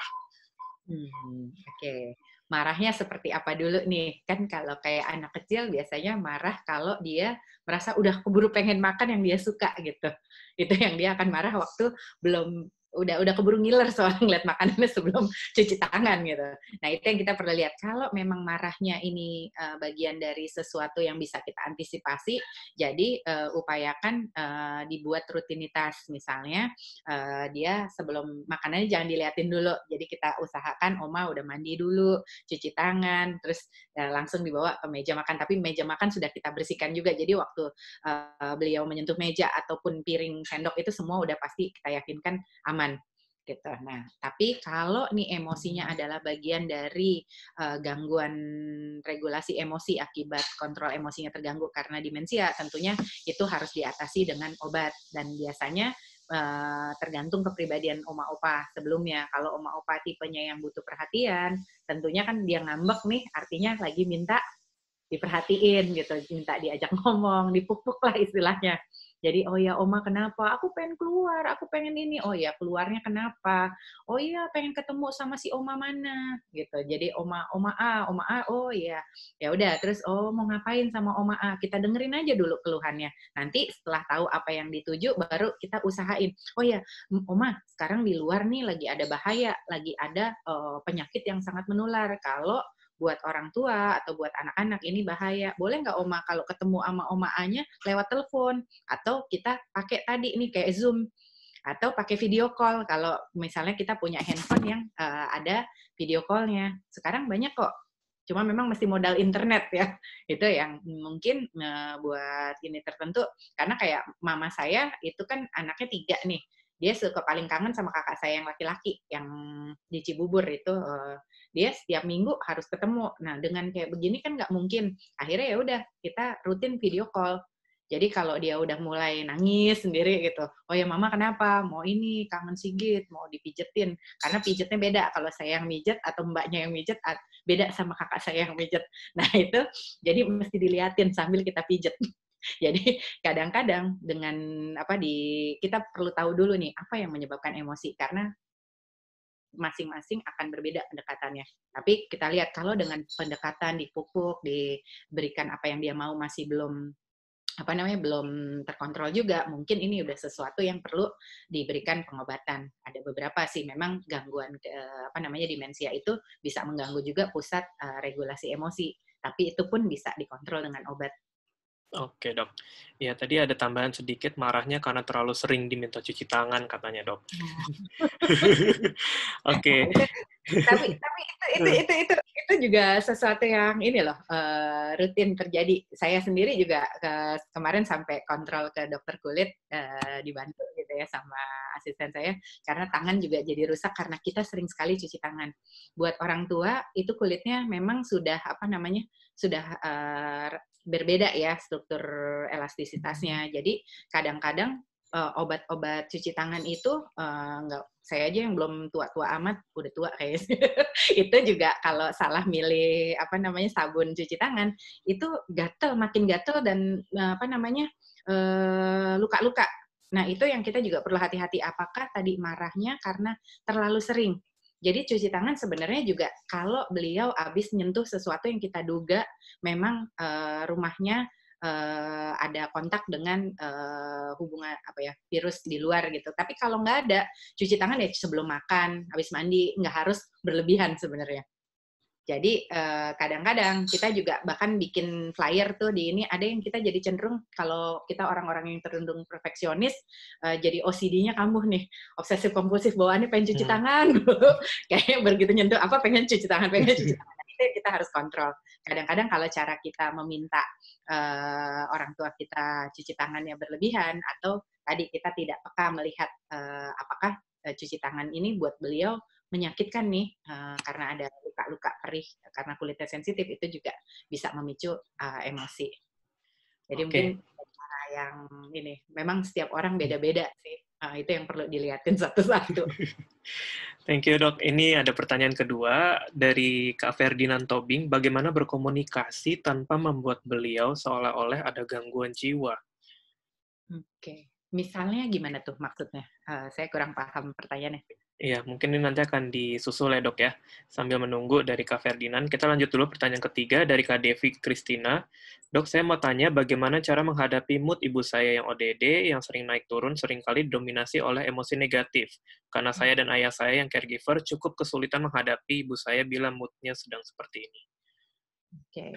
Hmm, Oke. Okay. Marahnya seperti apa dulu nih? Kan kalau kayak anak kecil biasanya marah kalau dia merasa udah keburu pengen makan yang dia suka gitu. Itu yang dia akan marah waktu belum udah udah keburu ngiler soal ngeliat makanannya sebelum cuci tangan gitu. Nah itu yang kita perlu lihat. Kalau memang marahnya ini uh, bagian dari sesuatu yang bisa kita antisipasi, jadi uh, upayakan uh, dibuat rutinitas. Misalnya uh, dia sebelum makanannya jangan diliatin dulu. Jadi kita usahakan oma udah mandi dulu, cuci tangan, terus uh, langsung dibawa ke meja makan. Tapi meja makan sudah kita bersihkan juga. Jadi waktu uh, beliau menyentuh meja ataupun piring sendok itu semua udah pasti kita yakinkan aman gitu. Nah, tapi kalau nih emosinya adalah bagian dari uh, gangguan regulasi emosi akibat kontrol emosinya terganggu karena demensia, tentunya itu harus diatasi dengan obat, dan biasanya uh, tergantung kepribadian oma opa sebelumnya. Kalau oma opa tipenya yang butuh perhatian, tentunya kan dia ngambek nih, artinya lagi minta diperhatiin gitu, minta diajak ngomong, dipuk-puk lah istilahnya. Jadi, oh ya oma kenapa? Aku pengen keluar, aku pengen ini. Oh ya keluarnya kenapa? Oh iya pengen ketemu sama si oma mana? Gitu. Jadi oma oma A, oma A. Oh iya. Ya udah. Terus oh mau ngapain sama oma A? Kita dengerin aja dulu keluhannya. Nanti setelah tahu apa yang dituju, baru kita usahain. Oh ya, oma sekarang di luar nih lagi ada bahaya, lagi ada uh, penyakit yang sangat menular. Kalau buat orang tua atau buat anak-anak ini bahaya. Boleh nggak oma kalau ketemu sama oma A-nya lewat telepon, atau kita pakai tadi nih kayak Zoom, atau pakai video call kalau misalnya kita punya handphone yang uh, ada video call-nya. Sekarang banyak kok. Cuma memang mesti modal internet ya. Itu yang mungkin uh, buat ini tertentu, karena kayak mama saya itu kan anaknya tiga nih. Dia suka paling kangen sama kakak saya yang laki-laki yang di Cibubur itu, uh, dia setiap minggu harus ketemu. Nah dengan kayak begini kan nggak mungkin. Akhirnya ya udah kita rutin video call. Jadi kalau dia udah mulai nangis sendiri gitu, oh ya mama kenapa? Mau ini kangen sigit, mau dipijetin. Karena pijetnya beda. Kalau saya yang mijet atau mbaknya yang mijet beda sama kakak saya yang mijet. Nah itu jadi mesti diliatin sambil kita pijet. Jadi kadang-kadang dengan apa di kita perlu tahu dulu nih apa yang menyebabkan emosi, karena masing-masing akan berbeda pendekatannya. Tapi kita lihat kalau dengan pendekatan dipupuk, diberikan apa yang dia mau masih belum apa namanya belum terkontrol juga, mungkin ini udah sesuatu yang perlu diberikan pengobatan. Ada beberapa sih memang gangguan apa namanya demensia itu bisa mengganggu juga pusat uh, regulasi emosi, tapi itu pun bisa dikontrol dengan obat. Oke dok, ya tadi ada tambahan sedikit, marahnya karena terlalu sering diminta cuci tangan katanya dok. Oke. Tapi tapi itu itu itu itu itu juga sesuatu yang ini loh uh, rutin terjadi. Saya sendiri juga ke, kemarin sampai kontrol ke dokter kulit uh, dibantu gitu ya sama asisten saya, karena tangan juga jadi rusak karena kita sering sekali cuci tangan. Buat orang tua itu kulitnya memang sudah apa namanya sudah uh, berbeda ya struktur elastisitasnya. Jadi kadang-kadang uh, obat-obat cuci tangan itu uh, nggak, saya aja yang belum tua-tua amat, udah tua kayaknya. Itu juga kalau salah milih apa namanya sabun cuci tangan itu gatel, makin gatel dan uh, apa namanya uh, luka-luka. Nah itu yang kita juga perlu hati-hati, apakah tadi marahnya karena terlalu sering. Jadi cuci tangan sebenarnya juga kalau beliau habis nyentuh sesuatu yang kita duga memang uh, rumahnya uh, ada kontak dengan uh, hubungan apa ya virus di luar gitu. Tapi kalau nggak ada, cuci tangan ya sebelum makan, habis mandi, nggak harus berlebihan sebenarnya. Jadi eh, kadang-kadang kita juga bahkan bikin flyer tuh di ini, ada yang kita jadi cenderung kalau kita orang-orang yang terundung perfeksionis, eh, jadi O C D-nya kambuh nih, obsesif kompulsif bawaannya pengen cuci Hmm. tangan, kayak begitu nyentuh apa pengen cuci tangan, pengen cuci tangan. Itu yang kita harus kontrol. Kadang-kadang kalau cara kita meminta eh, orang tua kita cuci tangannya berlebihan, atau tadi kita tidak peka melihat eh, apakah eh, cuci tangan ini buat beliau menyakitkan nih uh, karena ada luka-luka perih karena kulitnya sensitif, itu juga bisa memicu uh, emosi. Jadi okay. Mungkin cara yang ini memang setiap orang beda-beda sih. Uh, itu yang perlu dilihatin satu-satu. Thank you dok. Ini ada pertanyaan kedua dari Kak Ferdinand Tobing. Bagaimana berkomunikasi tanpa membuat beliau seolah-olah ada gangguan jiwa? Oke. Okay. Misalnya gimana tuh maksudnya? Uh, saya kurang paham pertanyaannya. Iya, mungkin ini nanti akan disusul ya dok ya. Sambil menunggu dari Kak Ferdinand, kita lanjut dulu pertanyaan ketiga dari Kak Devi Kristina. Dok, saya mau tanya bagaimana cara menghadapi mood ibu saya yang O D D, yang sering naik turun, seringkali didominasi oleh emosi negatif. Karena saya dan ayah saya yang caregiver cukup kesulitan menghadapi ibu saya bila moodnya sedang seperti ini. Oke.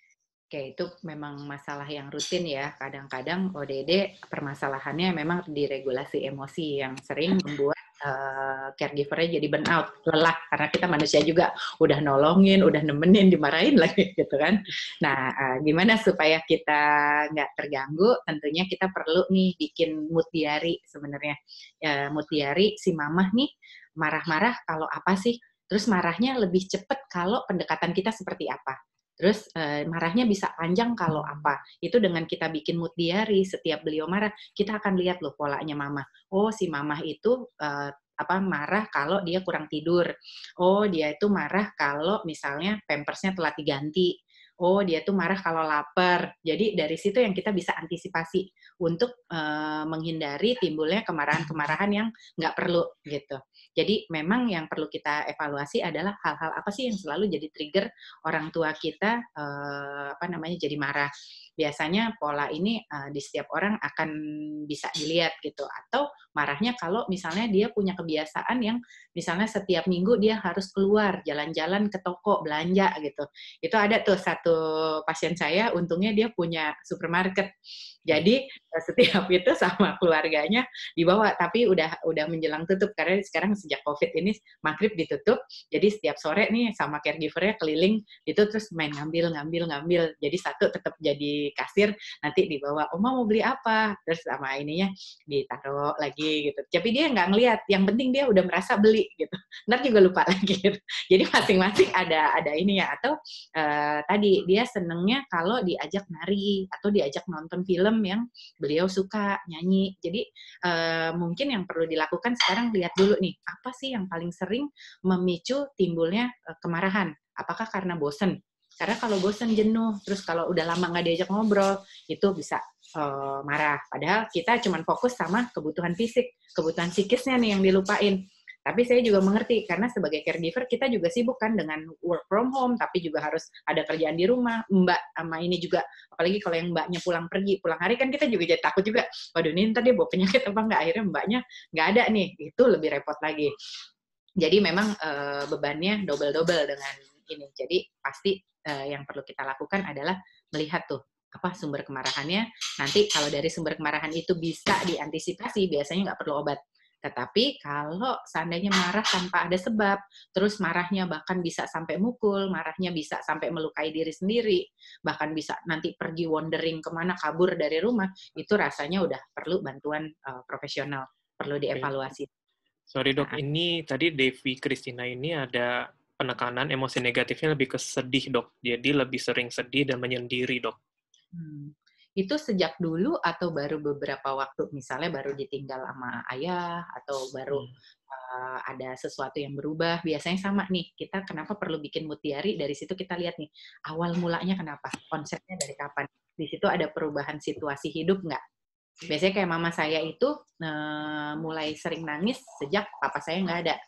Oke, itu memang masalah yang rutin ya. Kadang-kadang O D D permasalahannya memang di regulasi emosi yang sering membuat uh, caregiver-nya jadi burnout, lelah, karena kita manusia juga udah nolongin, udah nemenin, dimarahin lagi gitu kan. Nah, uh, gimana supaya kita nggak terganggu? Tentunya kita perlu nih bikin mood diary sebenarnya. Uh, mood diary si mamah nih marah-marah kalau apa sih? Terus marahnya lebih cepat kalau pendekatan kita seperti apa? Terus eh, marahnya bisa panjang kalau apa. Itu dengan kita bikin mood diary, setiap beliau marah, kita akan lihat loh polanya mama. Oh, si mamah itu eh, apa marah kalau dia kurang tidur. Oh, dia itu marah kalau misalnya pampersnya telat diganti. Oh, dia tuh marah kalau lapar. Jadi dari situ yang kita bisa antisipasi untuk uh, menghindari timbulnya kemarahan-kemarahan yang nggak perlu gitu. Jadi memang yang perlu kita evaluasi adalah hal-hal apa sih yang selalu jadi trigger orang tua kita uh, apa namanya jadi marah. Biasanya pola ini uh, di setiap orang akan bisa dilihat gitu. Atau marahnya kalau misalnya dia punya kebiasaan yang misalnya setiap minggu dia harus keluar jalan-jalan ke toko belanja gitu. Itu ada tuh satu pasien saya, untungnya dia punya supermarket. Jadi setiap itu sama keluarganya dibawa, tapi udah udah menjelang tutup karena sekarang sejak Covid ini maghrib ditutup. Jadi setiap sore nih sama caregiver-nya keliling itu terus main ngambil ngambil ngambil. Jadi satu tetap jadi kasir, nanti dibawa, "Oma mau beli apa?" Terus sama ininya ditaruh lagi gitu. Tapi dia nggak ngelihat, yang penting dia udah merasa beli gitu. Ntar juga lupa lagi gitu. Jadi masing-masing ada ada ini ya, atau uh, tadi dia senengnya kalau diajak nari atau diajak nonton film yang beliau suka nyanyi. Jadi uh, mungkin yang perlu dilakukan sekarang lihat dulu nih, apa sih yang paling sering memicu timbulnya uh, kemarahan? Apakah karena bosen? Karena kalau bosen, jenuh, terus kalau udah lama nggak diajak ngobrol, itu bisa uh, marah. Padahal kita cuma fokus sama kebutuhan fisik, kebutuhan psikisnya nih yang dilupain. Tapi saya juga mengerti, karena sebagai caregiver kita juga sibuk kan dengan work from home, tapi juga harus ada kerjaan di rumah, mbak sama ini juga, apalagi kalau yang mbaknya pulang pergi, pulang hari kan kita juga jadi takut juga, waduh ini ntar dia bawa penyakit apa enggak, akhirnya mbaknya nggak ada nih, itu lebih repot lagi. Jadi memang e, bebannya double-double dengan ini, jadi pasti e, yang perlu kita lakukan adalah melihat tuh, apa sumber kemarahannya, nanti kalau dari sumber kemarahan itu bisa diantisipasi, biasanya nggak perlu obat. Tetapi kalau seandainya marah tanpa ada sebab, terus marahnya bahkan bisa sampai mukul, marahnya bisa sampai melukai diri sendiri, bahkan bisa nanti pergi wandering kemana, kabur dari rumah, itu rasanya udah perlu bantuan uh, profesional, perlu dievaluasi. Sorry dok, Nah, ini tadi Devi Kristina ini ada penekanan emosi negatifnya lebih ke sedih dok, jadi lebih sering sedih dan menyendiri dok. Hmm. Itu sejak dulu atau baru beberapa waktu, misalnya baru ditinggal sama ayah atau baru hmm. uh, ada sesuatu yang berubah? Biasanya sama nih, kita kenapa perlu bikin mood diary, dari situ kita lihat nih awal mulanya kenapa, konsepnya dari kapan, di situ ada perubahan situasi hidup nggak? Biasanya kayak mama saya itu uh, mulai sering nangis sejak papa saya nggak ada.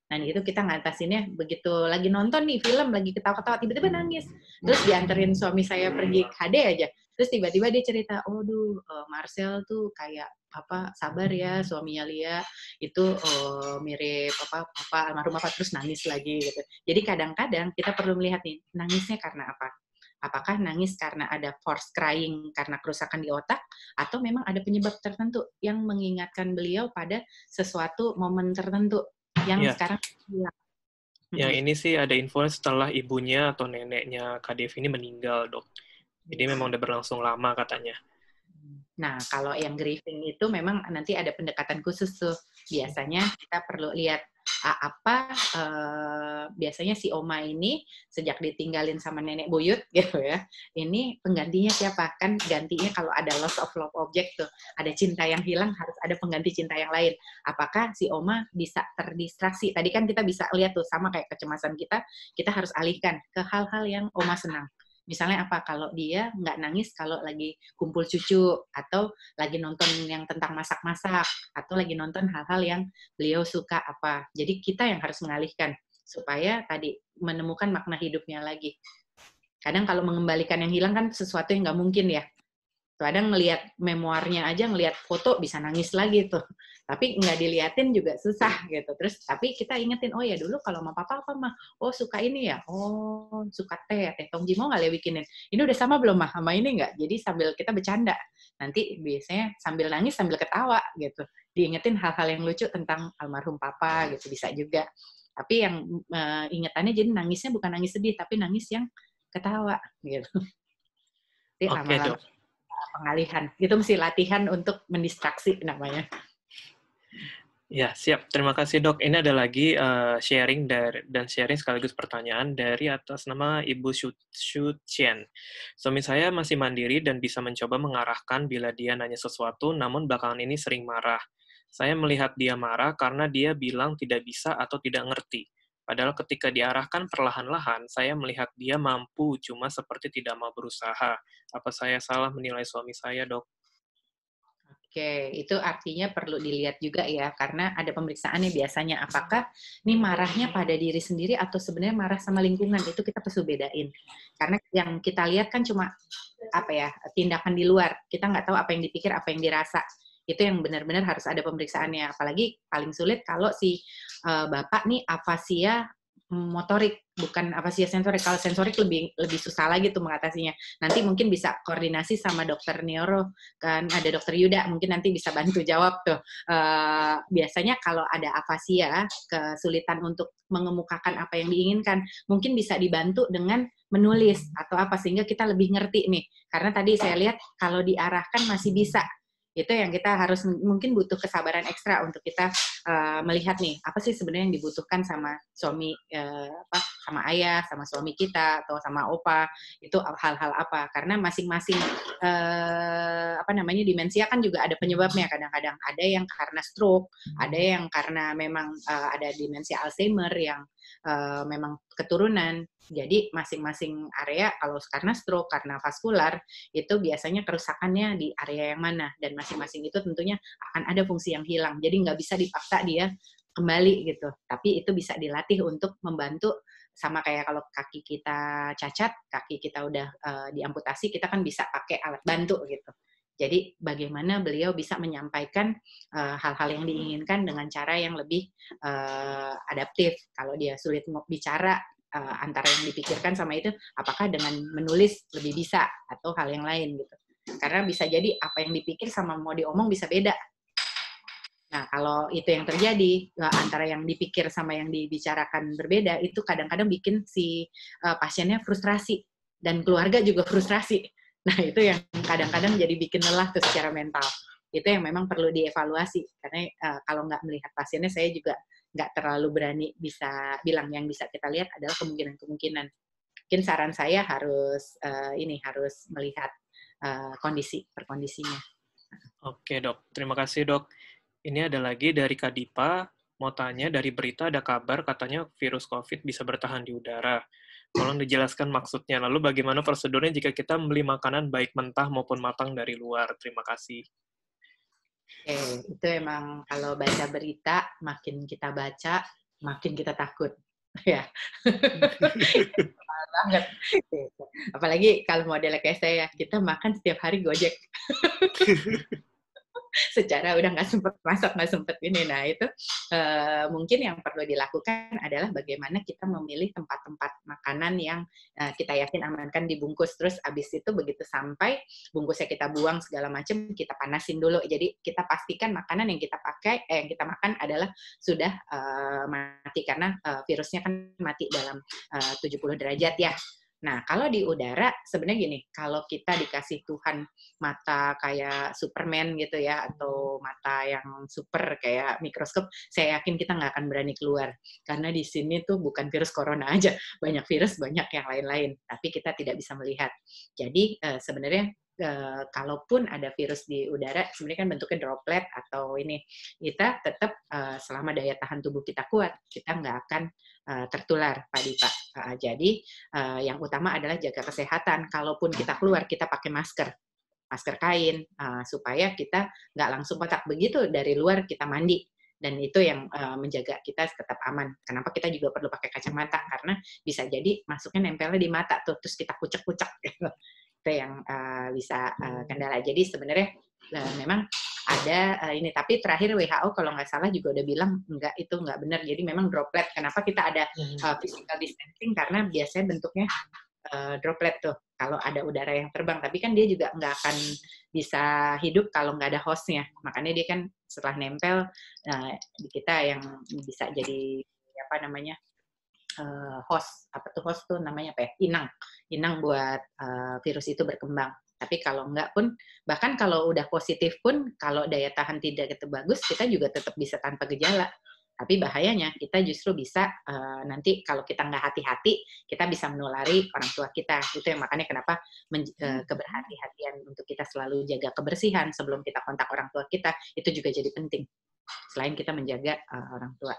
Nah itu kita ngatasinnya begitu lagi nonton nih film, lagi ketawa-ketawa, tiba-tiba nangis. Terus dianterin suami saya pergi H D aja. Terus tiba-tiba dia cerita, oh duh, Marcel tuh kayak apa sabar ya suaminya Lia itu oh, mirip apa apa almarhum apa, terus nangis lagi gitu. Jadi kadang-kadang kita perlu melihat nih nangisnya karena apa. Apakah nangis karena ada force crying karena kerusakan di otak, atau memang ada penyebab tertentu yang mengingatkan beliau pada sesuatu momen tertentu yang Iya. sekarang hilang. Yang ini sih ada info setelah ibunya atau neneknya Kak Dev ini meninggal, Dok. Jadi memang udah berlangsung lama katanya. Nah, kalau yang grieving itu memang nanti ada pendekatan khusus tuh. Biasanya kita perlu lihat apa uh, biasanya si oma ini sejak ditinggalin sama nenek buyut gitu ya. Ini penggantinya siapa? Kan gantinya kalau ada loss of love object tuh, ada cinta yang hilang harus ada pengganti cinta yang lain. Apakah si oma bisa terdistraksi? Tadi kan kita bisa lihat tuh sama kayak kecemasan kita, kita harus alihkan ke hal-hal yang oma senang. Misalnya apa, kalau dia nggak nangis kalau lagi kumpul cucu, atau lagi nonton yang tentang masak-masak, atau lagi nonton hal-hal yang beliau suka apa. Jadi kita yang harus mengalihkan, supaya tadi menemukan makna hidupnya lagi. Kadang kalau mengembalikan yang hilang kan sesuatu yang nggak mungkin ya. Kadang ngelihat memoirnya aja, ngelihat foto bisa nangis lagi tuh. Tapi nggak diliatin juga susah gitu. Terus tapi kita ingetin, oh ya dulu kalau sama papa apa mah, oh suka ini ya, oh suka teh, teh tongji mau nggak ya bikinin. Ini udah sama belum mah sama ini nggak? Jadi sambil kita bercanda, nanti biasanya sambil nangis sambil ketawa gitu. Diingetin hal-hal yang lucu tentang almarhum papa gitu bisa juga. Tapi yang uh, ingetannya jadi nangisnya bukan nangis sedih, tapi nangis yang ketawa gitu. Jadi Oke, lama-lama Dok. Pengalihan. Itu mesti latihan untuk mendistraksi namanya. Ya, siap. Terima kasih, Dok. Ini ada lagi uh, sharing dari, dan sharing sekaligus pertanyaan dari atas nama Ibu Shu, Shu Chen. Suami saya masih mandiri dan bisa mencoba mengarahkan bila dia nanya sesuatu, namun belakangan ini sering marah. Saya melihat dia marah karena dia bilang tidak bisa atau tidak ngerti. Padahal ketika diarahkan perlahan-lahan, saya melihat dia mampu, cuma seperti tidak mau berusaha. Apa saya salah menilai suami saya, Dok? Oke, itu artinya perlu dilihat juga ya, karena ada pemeriksaannya biasanya. Apakah ini marahnya pada diri sendiri atau sebenarnya marah sama lingkungan, itu kita perlu bedain. Karena yang kita lihat kan cuma apa ya, tindakan di luar. Kita nggak tahu apa yang dipikir, apa yang dirasa. Itu yang benar-benar harus ada pemeriksaannya. Apalagi paling sulit kalau si uh, bapak nih afasia motorik, bukan afasia sensorik. Kalau sensorik lebih lebih susah lagi tuh mengatasinya. Nanti mungkin bisa koordinasi sama dokter neuro, kan ada dokter Yuda, mungkin nanti bisa bantu jawab tuh. Uh, biasanya kalau ada afasia, kesulitan untuk mengemukakan apa yang diinginkan, mungkin bisa dibantu dengan menulis atau apa, sehingga kita lebih ngerti nih. Karena tadi saya lihat kalau diarahkan masih bisa. Itu yang kita harus mungkin butuh kesabaran ekstra untuk kita uh, melihat nih apa sih sebenarnya yang dibutuhkan sama suami uh, apa sama ayah, sama suami kita atau sama opa, itu hal-hal apa, karena masing-masing uh, apa namanya demensia kan juga ada penyebabnya. Kadang-kadang ada yang karena stroke, ada yang karena memang uh, ada demensia Alzheimer yang uh, memang keturunan. Jadi masing-masing area, kalau karena stroke, karena vaskular, itu biasanya kerusakannya di area yang mana, dan masing-masing itu tentunya akan ada fungsi yang hilang. Jadi nggak bisa dipaksa dia kembali gitu, tapi itu bisa dilatih untuk membantu. Sama kayak kalau kaki kita cacat, kaki kita udah uh, diamputasi, kita kan bisa pakai alat bantu gitu. Jadi bagaimana beliau bisa menyampaikan uh, hal-hal yang diinginkan dengan cara yang lebih uh, adaptif. Kalau dia sulit bicara, Uh, antara yang dipikirkan sama itu, apakah dengan menulis lebih bisa atau hal yang lain gitu. Karena bisa jadi apa yang dipikir sama mau diomong bisa beda. Nah, kalau itu yang terjadi, antara yang dipikir sama yang dibicarakan berbeda, itu kadang-kadang bikin si uh, pasiennya frustrasi, dan keluarga juga frustrasi. Nah, itu yang kadang-kadang jadi bikin lelah tuh secara mental. Itu yang memang perlu dievaluasi. Karena uh, kalau nggak melihat pasiennya, saya juga nggak terlalu berani bisa bilang. Yang bisa kita lihat adalah kemungkinan-kemungkinan. Mungkin saran saya harus uh, ini harus melihat uh, kondisi per kondisinya. Oke, Dok. Terima kasih, Dok. Ini ada lagi dari Kak Dipa, mau tanya, dari berita ada kabar katanya virus COVID bisa bertahan di udara. Tolong dijelaskan maksudnya. Lalu bagaimana prosedurnya jika kita membeli makanan baik mentah maupun matang dari luar? Terima kasih. Oke, itu emang kalau baca berita, makin kita baca, makin kita takut. Ya. Mahal banget. Gitu. Apalagi kalau modelnya kayak saya, kita makan setiap hari Gojek. Secara udah nggak sempet masak, nggak sempet ini. Nah itu uh, mungkin yang perlu dilakukan adalah bagaimana kita memilih tempat-tempat makanan yang uh, kita yakin aman kan dibungkus. Terus abis itu begitu sampai bungkusnya kita buang segala macam, kita panasin dulu. Jadi kita pastikan makanan yang kita pakai, eh, yang kita makan adalah sudah uh, mati karena uh, virusnya kan mati dalam uh, tujuh puluh derajat ya. Nah, kalau di udara, sebenarnya gini, kalau kita dikasih Tuhan mata kayak Superman gitu ya, atau mata yang super kayak mikroskop, saya yakin kita nggak akan berani keluar. Karena di sini tuh bukan virus corona aja, banyak virus, banyak yang lain-lain. Tapi kita tidak bisa melihat. Jadi, eh, sebenarnya Uh, kalaupun ada virus di udara, sebenarnya kan bentuknya droplet atau ini, kita tetap uh, selama daya tahan tubuh kita kuat, kita nggak akan uh, tertular, Pak Dipa. Uh, jadi uh, yang utama adalah jaga kesehatan. Kalaupun kita keluar, kita pakai masker, masker kain, uh, supaya kita nggak langsung kontak. Begitu dari luar kita mandi. Dan itu yang uh, menjaga kita tetap aman. Kenapa kita juga perlu pakai kacamata? Karena bisa jadi masuknya nempelnya di mata tuh, terus kita kucek-kucek gitu. Itu yang uh, bisa uh, kendala. Jadi sebenarnya uh, memang ada uh, ini, tapi terakhir W H O kalau nggak salah juga udah bilang enggak, itu nggak benar. Jadi memang droplet. Kenapa kita ada uh, physical distancing? Karena biasanya bentuknya uh, droplet tuh kalau ada udara yang terbang. Tapi kan dia juga nggak akan bisa hidup kalau nggak ada hostnya. Makanya dia kan setelah nempel uh, di kita yang bisa jadi apa namanya? Uh, host, apa tuh host tuh namanya apa ya? Inang, inang buat uh, virus itu berkembang. Tapi kalau enggak pun, bahkan kalau udah positif pun, kalau daya tahan tidak gitu bagus, kita juga tetap bisa tanpa gejala. Tapi bahayanya kita justru bisa uh, nanti kalau kita nggak hati-hati, kita bisa menulari orang tua kita. Itu yang makanya kenapa men- uh, keberhati-hatian untuk kita selalu jaga kebersihan sebelum kita kontak orang tua kita, itu juga jadi penting. Selain kita menjaga uh, orang tua.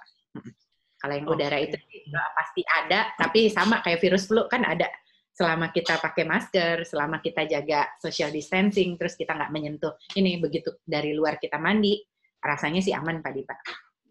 Kalau yang udara okay. itu uh, pasti ada, tapi sama kayak virus flu kan ada. Selama kita pakai masker, selama kita jaga social distancing, terus kita nggak menyentuh ini, begitu dari luar kita mandi, rasanya sih aman, Pak Dipa.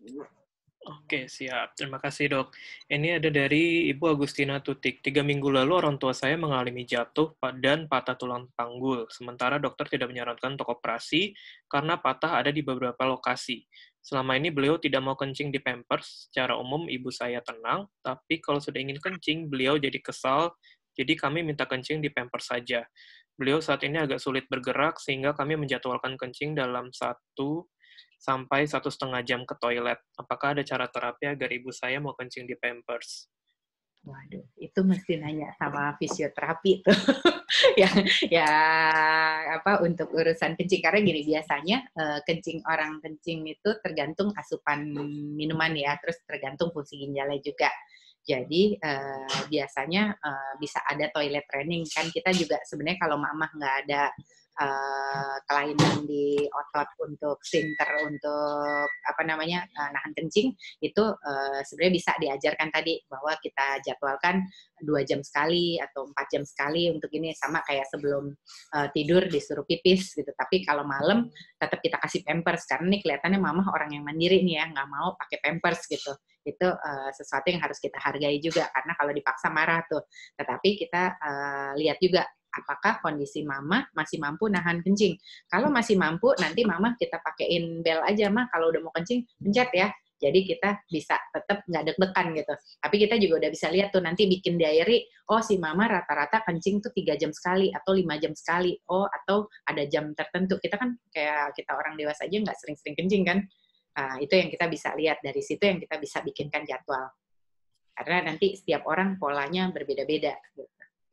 Oke, siap. Terima kasih, Dok. Ini ada dari Ibu Agustina Tutik. Tiga minggu lalu orang tua saya mengalami jatuh dan patah tulang panggul. Sementara dokter tidak menyarankan untuk operasi karena patah ada di beberapa lokasi. Selama ini beliau tidak mau kencing di Pampers. Secara umum ibu saya tenang, tapi kalau sudah ingin kencing, beliau jadi kesal. Jadi kami minta kencing di Pampers saja. Beliau saat ini agak sulit bergerak, sehingga kami menjadwalkan kencing dalam satu sampai satu setengah jam ke toilet. Apakah ada cara terapi agar ibu saya mau kencing di Pampers? Waduh, itu mesti nanya sama fisioterapi tuh. ya, ya apa untuk urusan kencing, karena gini biasanya uh, kencing orang kencing itu tergantung asupan minuman ya, terus tergantung fungsi ginjalnya juga. Jadi uh, biasanya uh, bisa ada toilet training kan, kita juga sebenarnya kalau mamah nggak ada Uh, kelainan di otot untuk sphincter untuk apa namanya uh, nahan kencing, itu uh, sebenarnya bisa diajarkan tadi bahwa kita jadwalkan dua jam sekali atau empat jam sekali untuk ini, sama kayak sebelum uh, tidur disuruh pipis gitu. Tapi kalau malam tetap kita kasih Pampers karena nih kelihatannya mamah orang yang mandiri nih ya, nggak mau pakai Pampers gitu. Itu uh, sesuatu yang harus kita hargai juga, karena kalau dipaksa marah tuh. Tetapi kita uh, lihat juga apakah kondisi mama masih mampu nahan kencing. Kalau masih mampu, nanti mama kita pakein bel aja, mah kalau udah mau kencing, pencet ya. Jadi kita bisa tetap nggak deg-degan gitu. Tapi kita juga udah bisa lihat tuh, nanti bikin diary, oh si mama rata-rata kencing tuh tiga jam sekali, atau lima jam sekali. Oh, atau ada jam tertentu. Kita kan kayak kita orang dewasa aja nggak sering-sering kencing kan. Nah, itu yang kita bisa lihat. Dari situ yang kita bisa bikinkan jadwal. Karena nanti setiap orang polanya berbeda-beda gitu.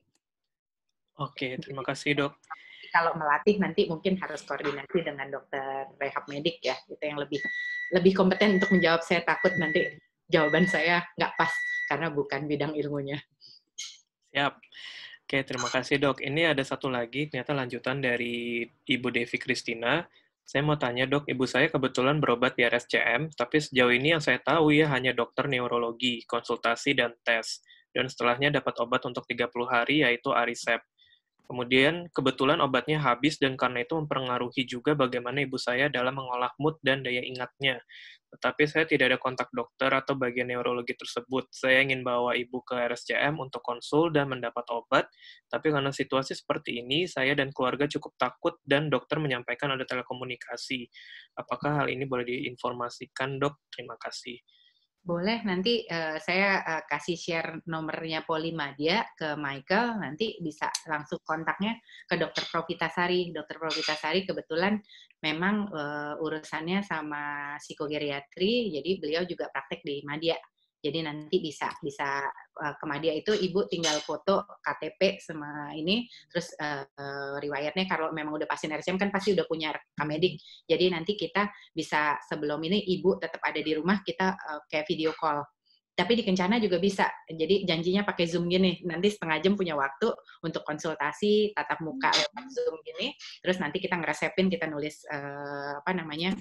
Oke, terima kasih, Dok. Kalau melatih nanti mungkin harus koordinasi dengan dokter rehab medik ya, itu yang lebih lebih kompeten untuk menjawab. Saya takut nanti jawaban saya nggak pas karena bukan bidang ilmunya. Siap. Oke, terima kasih, Dok. Ini ada satu lagi, ternyata lanjutan dari Ibu Devi Christina. Saya mau tanya, Dok, ibu saya kebetulan berobat di R S C M, tapi sejauh ini yang saya tahu ya hanya dokter neurologi, konsultasi, dan tes. Dan setelahnya dapat obat untuk tiga puluh hari, yaitu Aricept. Kemudian kebetulan obatnya habis dan karena itu mempengaruhi juga bagaimana ibu saya dalam mengolah mood dan daya ingatnya. Tetapi saya tidak ada kontak dokter atau bagian neurologi tersebut. Saya ingin bawa ibu ke R S C M untuk konsul dan mendapat obat, tapi karena situasi seperti ini, saya dan keluarga cukup takut dan dokter menyampaikan ada telekomunikasi. Apakah hal ini boleh diinformasikan, Dok? Terima kasih. Boleh, nanti uh, saya uh, kasih share nomornya Polimadia ke Michael, nanti bisa langsung kontaknya ke Dokter Provitasari. Dokter Provitasari kebetulan memang uh, urusannya sama psikogeriatri, jadi beliau juga praktek di Madia. Jadi nanti bisa bisa uh, ke Madia itu ibu tinggal foto K T P sama ini, terus uh, uh, riwayatnya kalau memang udah pasien R S C M kan pasti udah punya rekam medik. Jadi nanti kita bisa sebelum ini ibu tetap ada di rumah, kita uh, kayak video call. Tapi di Kencana juga bisa. Jadi janjinya pakai Zoom gini. Nanti setengah jam punya waktu untuk konsultasi tatap muka lewat Zoom gini. Terus nanti kita ngeresepin, kita nulis uh, apa namanya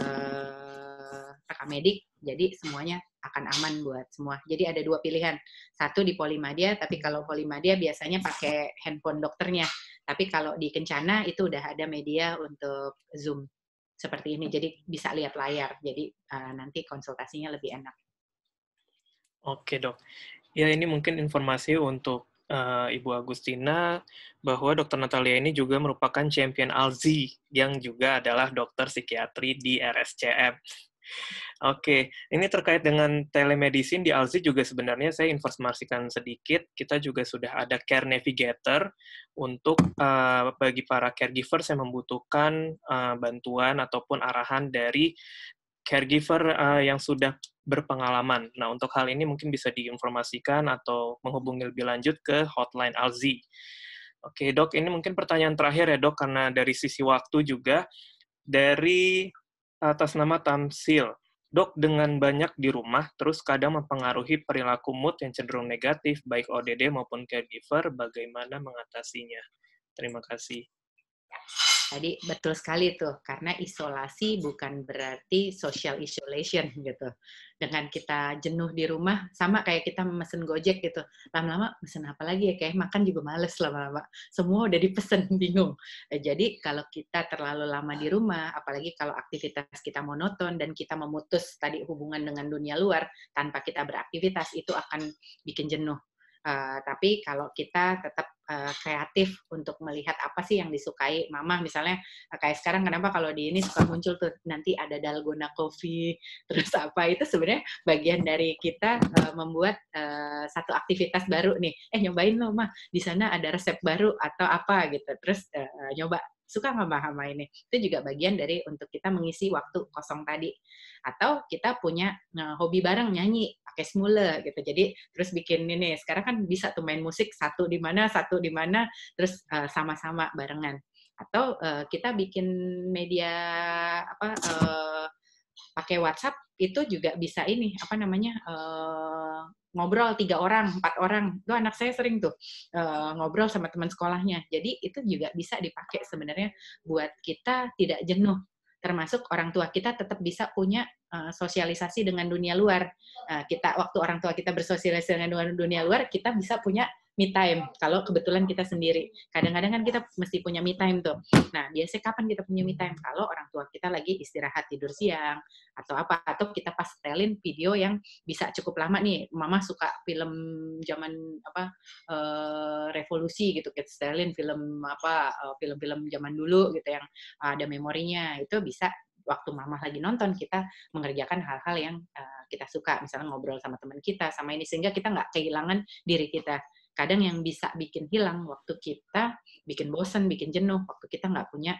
uh, rekam medik. Jadi semuanya akan aman buat semua. Jadi ada dua pilihan. Satu di Polimadia, tapi kalau Polimadia biasanya pakai handphone dokternya. Tapi kalau di Kencana itu udah ada media untuk Zoom seperti ini. Jadi bisa lihat layar. Jadi uh, nanti konsultasinya lebih enak. Oke, Dok. Ya, ini mungkin informasi untuk uh, Ibu Agustina bahwa Dokter Natalia ini juga merupakan champion A L Z I yang juga adalah dokter psikiatri di R S C M. Oke, ini terkait dengan telemedicine di A L Z I juga sebenarnya saya informasikan sedikit. Kita juga sudah ada Care Navigator untuk uh, bagi para caregivers yang membutuhkan uh, bantuan ataupun arahan dari caregiver uh, yang sudah berpengalaman. Nah, untuk hal ini mungkin bisa diinformasikan atau menghubungi lebih lanjut ke hotline A L Z I. Oke, Dok, ini mungkin pertanyaan terakhir ya, Dok, karena dari sisi waktu juga, dari atas nama Tamsil. Dok, dengan banyak di rumah, terus kadang mempengaruhi perilaku mood yang cenderung negatif, baik O D D maupun caregiver, bagaimana mengatasinya? Terima kasih. Tadi betul sekali tuh, karena isolasi bukan berarti social isolation gitu. Dengan kita jenuh di rumah, sama kayak kita mesen Gojek gitu. Lama-lama mesen apa lagi ya, kayak makan juga males lama-lama. Semua udah dipesen, bingung. Jadi kalau kita terlalu lama di rumah, apalagi kalau aktivitas kita monoton dan kita memutus tadi hubungan dengan dunia luar, tanpa kita beraktivitas, itu akan bikin jenuh. Uh, tapi kalau kita tetap uh, kreatif untuk melihat apa sih yang disukai mama, misalnya uh, kayak sekarang kenapa kalau di ini suka muncul tuh nanti ada dalgona coffee, terus apa, itu sebenarnya bagian dari kita uh, membuat uh, satu aktivitas baru nih, eh nyobain loh mah di sana ada resep baru atau apa gitu, terus uh, nyoba. Suka nggak Mbak sama ini? Itu juga bagian dari untuk kita mengisi waktu kosong tadi. Atau kita punya nah, hobi bareng, nyanyi, pakai semula gitu. Jadi terus bikin ini, sekarang kan bisa tuh main musik, satu di mana, satu di mana, terus uh, sama-sama barengan. Atau uh, kita bikin media apa uh, pakai WhatsApp, itu juga bisa ini, apa namanya, uh, ngobrol tiga orang, empat orang. Itu anak saya sering tuh uh, ngobrol sama teman sekolahnya. Jadi itu juga bisa dipakai sebenarnya buat kita tidak jenuh. Termasuk orang tua kita tetap bisa punya uh, sosialisasi dengan dunia luar. Uh, kita waktu orang tua kita bersosialisasi dengan dunia luar, kita bisa punya me time. Kalau kebetulan kita sendiri, kadang-kadang kan kita mesti punya me time tuh. Nah, biasanya kapan kita punya me time? Kalau orang tua kita lagi istirahat tidur siang atau apa, atau kita pas setelin video yang bisa cukup lama nih. Mama suka film zaman apa uh, revolusi gitu, kita setelin film apa uh, film-film zaman dulu gitu yang ada memorinya. Itu bisa waktu mama lagi nonton, kita mengerjakan hal-hal yang uh, kita suka, misalnya ngobrol sama teman kita, sama ini, sehingga kita nggak kehilangan diri kita. Kadang yang bisa bikin hilang waktu kita, bikin bosan, bikin jenuh, waktu kita nggak punya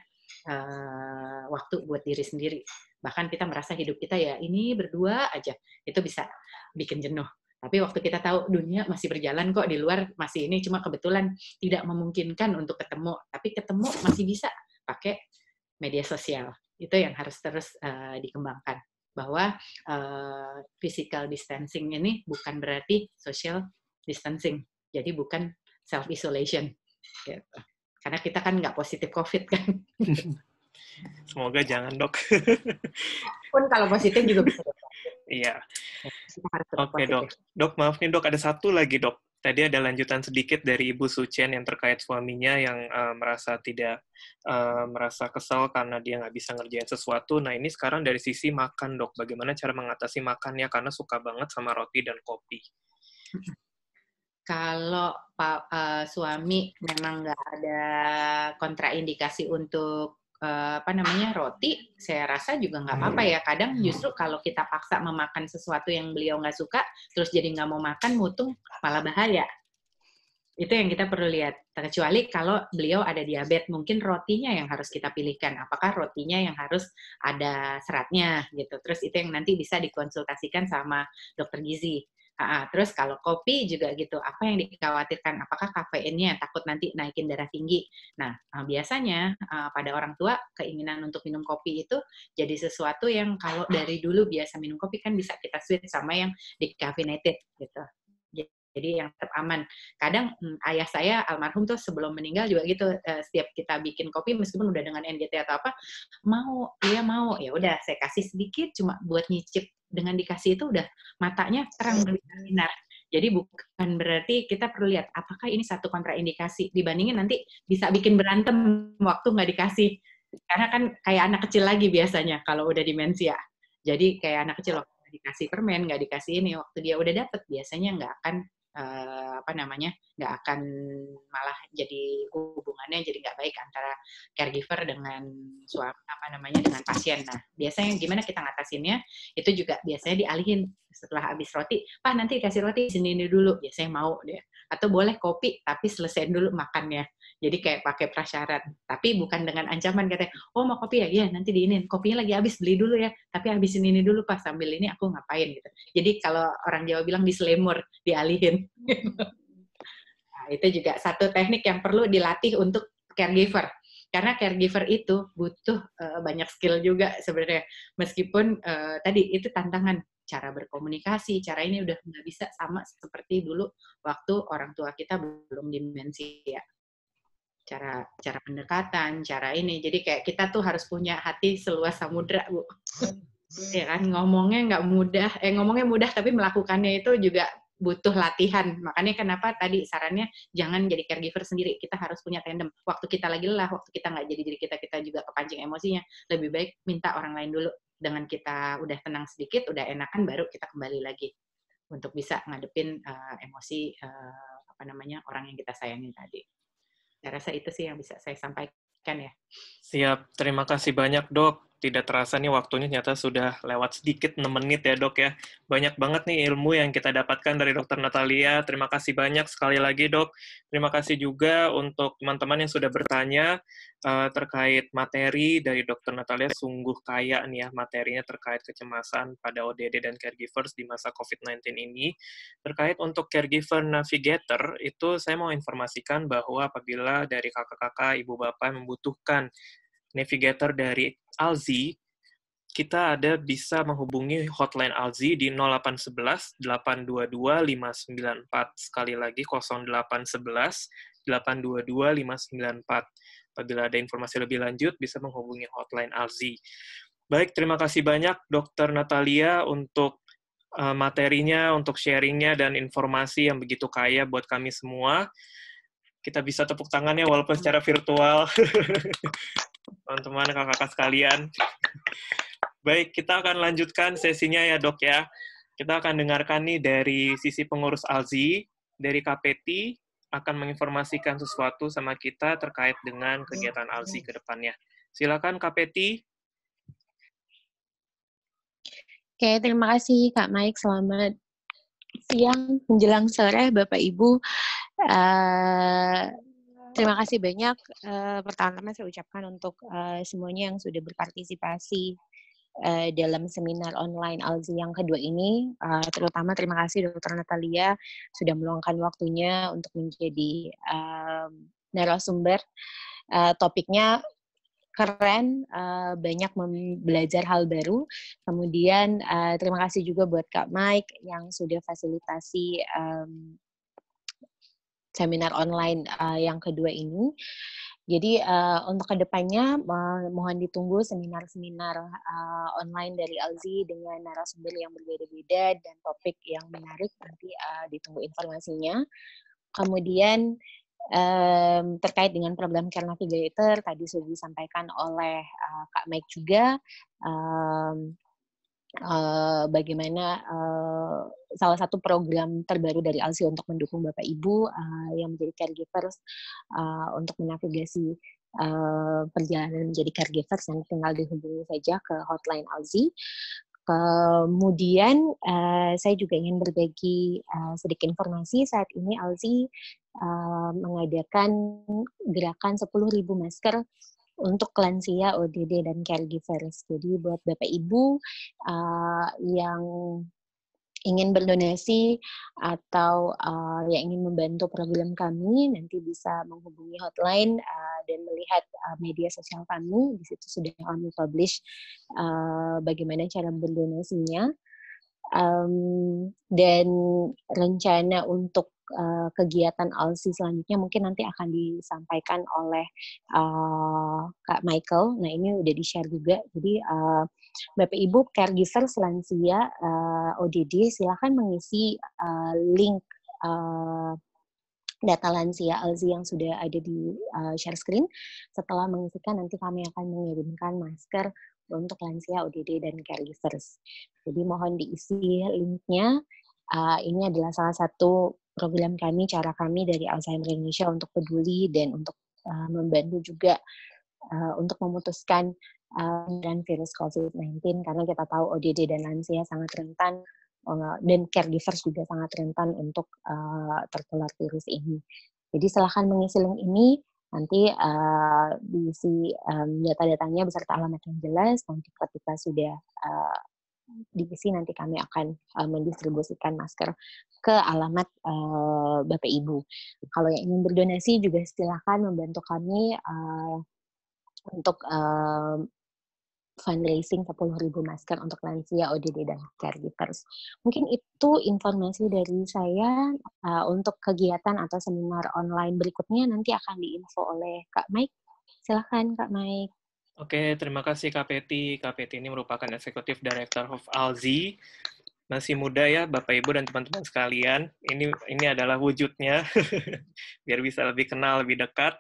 uh, waktu buat diri sendiri. Bahkan kita merasa hidup kita ya ini berdua aja, itu bisa bikin jenuh. Tapi waktu kita tahu dunia masih berjalan kok, di luar masih ini, cuma kebetulan tidak memungkinkan untuk ketemu, tapi ketemu masih bisa pakai media sosial. Itu yang harus terus uh, dikembangkan. Bahwa uh, physical distancing ini bukan berarti social distancing. Jadi bukan self-isolation. Gitu. Karena kita kan nggak positif COVID kan. Semoga jangan, Dok. Pun kalau positif juga bisa. Iya. Oke, Dok. Dok, maaf nih, Dok. Ada satu lagi, Dok. tadi ada lanjutan sedikit dari Ibu Suchen yang terkait suaminya yang uh, merasa tidak uh, merasa kesal karena dia nggak bisa ngerjain sesuatu. Nah, ini sekarang dari sisi makan, Dok. Bagaimana cara mengatasi makannya karena suka banget sama roti dan kopi? Kalau Pak uh, suami memang nggak ada kontraindikasi untuk uh, apa namanya roti, saya rasa juga nggak apa-apa ya. Kadang justru kalau kita paksa memakan sesuatu yang beliau nggak suka, terus jadi nggak mau makan, mutung, malah bahaya. Itu yang kita perlu lihat. Kecuali kalau beliau ada diabetes, mungkin rotinya yang harus kita pilihkan. Apakah rotinya yang harus ada seratnya gitu. Terus itu yang nanti bisa dikonsultasikan sama dokter gizi. Uh, terus kalau kopi juga gitu, apa yang dikhawatirkan? Apakah kafeinnya takut nanti naikin darah tinggi? Nah, uh, biasanya uh, pada orang tua keinginan untuk minum kopi itu jadi sesuatu yang kalau dari dulu biasa minum kopi kan bisa kita switch sama yang decaffeinated gitu. Jadi yang tetap aman. Kadang hmm, ayah saya almarhum tuh sebelum meninggal juga gitu, uh, setiap kita bikin kopi meskipun udah dengan N G T atau apa, mau, dia mau, ya udah saya kasih sedikit cuma buat nyicip. Dengan dikasih itu udah matanya terang berbinar. Jadi bukan berarti kita perlu lihat apakah ini satu kontraindikasi dibandingin nanti bisa bikin berantem waktu nggak dikasih. Karena kan kayak anak kecil lagi biasanya kalau udah demensia. Jadi kayak anak kecil waktu nggak dikasih permen, nggak dikasih ini, waktu dia udah dapet biasanya nggak akan Uh, apa namanya nggak akan malah jadi hubungannya jadi nggak baik antara caregiver dengan suami apa namanya dengan pasien. Nah biasanya gimana kita ngatasinnya itu juga biasanya dialihin setelah habis roti, Pak nanti dikasih roti sini ini dulu, biasanya mau dia, atau boleh kopi tapi selesaiin dulu makannya. Jadi kayak pakai prasyarat, tapi bukan dengan ancaman katanya, oh mau kopi ya, iya nanti diinin, kopinya lagi habis beli dulu ya, tapi habisin ini dulu Pak, sambil ini aku ngapain gitu. Jadi kalau orang Jawa bilang diselemur, dialihin. Nah, itu juga satu teknik yang perlu dilatih untuk caregiver. Karena caregiver itu butuh uh, banyak skill juga sebenarnya. Meskipun uh, tadi itu tantangan, cara berkomunikasi, cara ini udah nggak bisa sama seperti dulu waktu orang tua kita belum demensia. Cara cara pendekatan, cara ini. Jadi kayak kita tuh harus punya hati seluas samudra, Bu. Ya kan, ngomongnya nggak mudah, eh ngomongnya mudah tapi melakukannya itu juga butuh latihan. Makanya kenapa tadi sarannya jangan jadi caregiver sendiri. Kita harus punya tandem. Waktu kita lagi lelah, waktu kita nggak jadi diri kita, kita juga kepancing emosinya. Lebih baik minta orang lain dulu. Dengan kita udah tenang sedikit, udah enakan, baru kita kembali lagi untuk bisa ngadepin uh, emosi uh, apa namanya orang yang kita sayangin tadi. Saya rasa itu sih yang bisa saya sampaikan ya. Siap, terima kasih banyak Dok. Tidak terasa nih waktunya ternyata sudah lewat sedikit enam menit ya Dok ya. Banyak banget nih ilmu yang kita dapatkan dari Dokter Natalia. Terima kasih banyak sekali lagi Dok. Terima kasih juga untuk teman-teman yang sudah bertanya uh, terkait materi dari Dokter Natalia. Sungguh kaya nih ya materinya terkait kecemasan pada O D D dan caregivers di masa covid sembilan belas ini. Terkait untuk caregiver navigator, itu saya mau informasikan bahwa apabila dari kakak-kakak, ibu bapak membutuhkan navigator dari A L Z I, kita ada bisa menghubungi hotline A L Z I di nol delapan satu satu, delapan dua dua, lima sembilan empat. Sekali lagi nol delapan satu satu, delapan dua dua, lima sembilan empat. Apabila ada informasi lebih lanjut, bisa menghubungi hotline A L Z I. Baik, terima kasih banyak Dokter Natalia untuk uh, materinya, untuk sharingnya, dan informasi yang begitu kaya buat kami semua. Kita bisa tepuk tangannya walaupun secara virtual. Teman-teman, kakak-kakak sekalian. Baik, kita akan lanjutkan sesinya ya Dok ya. Kita akan dengarkan nih dari sisi pengurus A L Z I, dari K P T, akan menginformasikan sesuatu sama kita terkait dengan kegiatan A L Z I ke depannya. Silakan K P T. Oke, terima kasih Kak Mike. Selamat siang menjelang sore Bapak Ibu. Uh, terima kasih banyak uh, pertama-tama saya ucapkan untuk uh, semuanya yang sudah berpartisipasi uh, dalam seminar online A L Z I yang kedua ini. Uh, terutama terima kasih Dokter Natalia sudah meluangkan waktunya untuk menjadi uh, narasumber. Uh, topiknya keren, uh, banyak belajar hal baru. Kemudian uh, terima kasih juga buat Kak Mike yang sudah fasilitasi um, seminar online uh, yang kedua ini. Jadi uh, untuk kedepannya uh, mohon ditunggu seminar-seminar uh, online dari Alzi dengan narasumber yang berbeda-beda dan topik yang menarik, nanti uh, ditunggu informasinya. Kemudian um, terkait dengan program Care Navigator tadi sudah disampaikan oleh uh, Kak Mike juga. Um, Uh, bagaimana uh, salah satu program terbaru dari Alzi untuk mendukung Bapak Ibu uh, yang menjadi caregivers uh, untuk menavigasi uh, perjalanan menjadi caregivers, yang tinggal dihubungi saja ke hotline Alzi. Kemudian uh, saya juga ingin berbagi uh, sedikit informasi. Saat ini Alzi uh, mengadakan gerakan sepuluh ribu masker untuk lansia, O D D, dan caregivers. Jadi buat Bapak Ibu uh, yang ingin berdonasi atau uh, yang ingin membantu program kami, nanti bisa menghubungi hotline uh, dan melihat uh, media sosial kami. Di situ sudah kami publish uh, bagaimana cara berdonasinya. Um, dan rencana untuk uh, kegiatan Alzi selanjutnya mungkin nanti akan disampaikan oleh uh, Kak Michael. Nah, ini udah di-share juga. Jadi uh, Bapak Ibu caregiver lansia uh, O D D silakan mengisi uh, link uh, data lansia Alzi yang sudah ada di uh, share screen. Setelah mengisikan, nanti kami akan mengirimkan masker untuk lansia, O D D, dan caregivers. Jadi mohon diisi linknya. Uh, ini adalah salah satu program kami, cara kami dari Alzheimer Indonesia untuk peduli dan untuk uh, membantu juga uh, untuk memutuskan uh, virus covid sembilan belas, karena kita tahu O D D dan lansia sangat rentan, uh, dan caregivers juga sangat rentan untuk uh, tertular virus ini. Jadi silahkan mengisi link ini. Nanti uh, diisi um, data-datanya beserta alamat yang jelas. Nanti ketika sudah uh, diisi, nanti kami akan uh, mendistribusikan masker ke alamat uh, Bapak Ibu. Kalau yang ingin berdonasi juga silakan membantu kami uh, untuk uh, fundraising sepuluh ribu masker untuk lansia, O D D, dan caregivers. Mungkin itu informasi dari saya. Uh, untuk kegiatan atau seminar online berikutnya nanti akan diinfo oleh Kak Mike. Silakan Kak Mike. Oke, terima kasih Kak Peti. Kak Peti ini merupakan Executive Director of Alzi. Masih muda ya Bapak Ibu dan teman-teman sekalian. Ini ini adalah wujudnya, biar bisa lebih kenal, lebih dekat.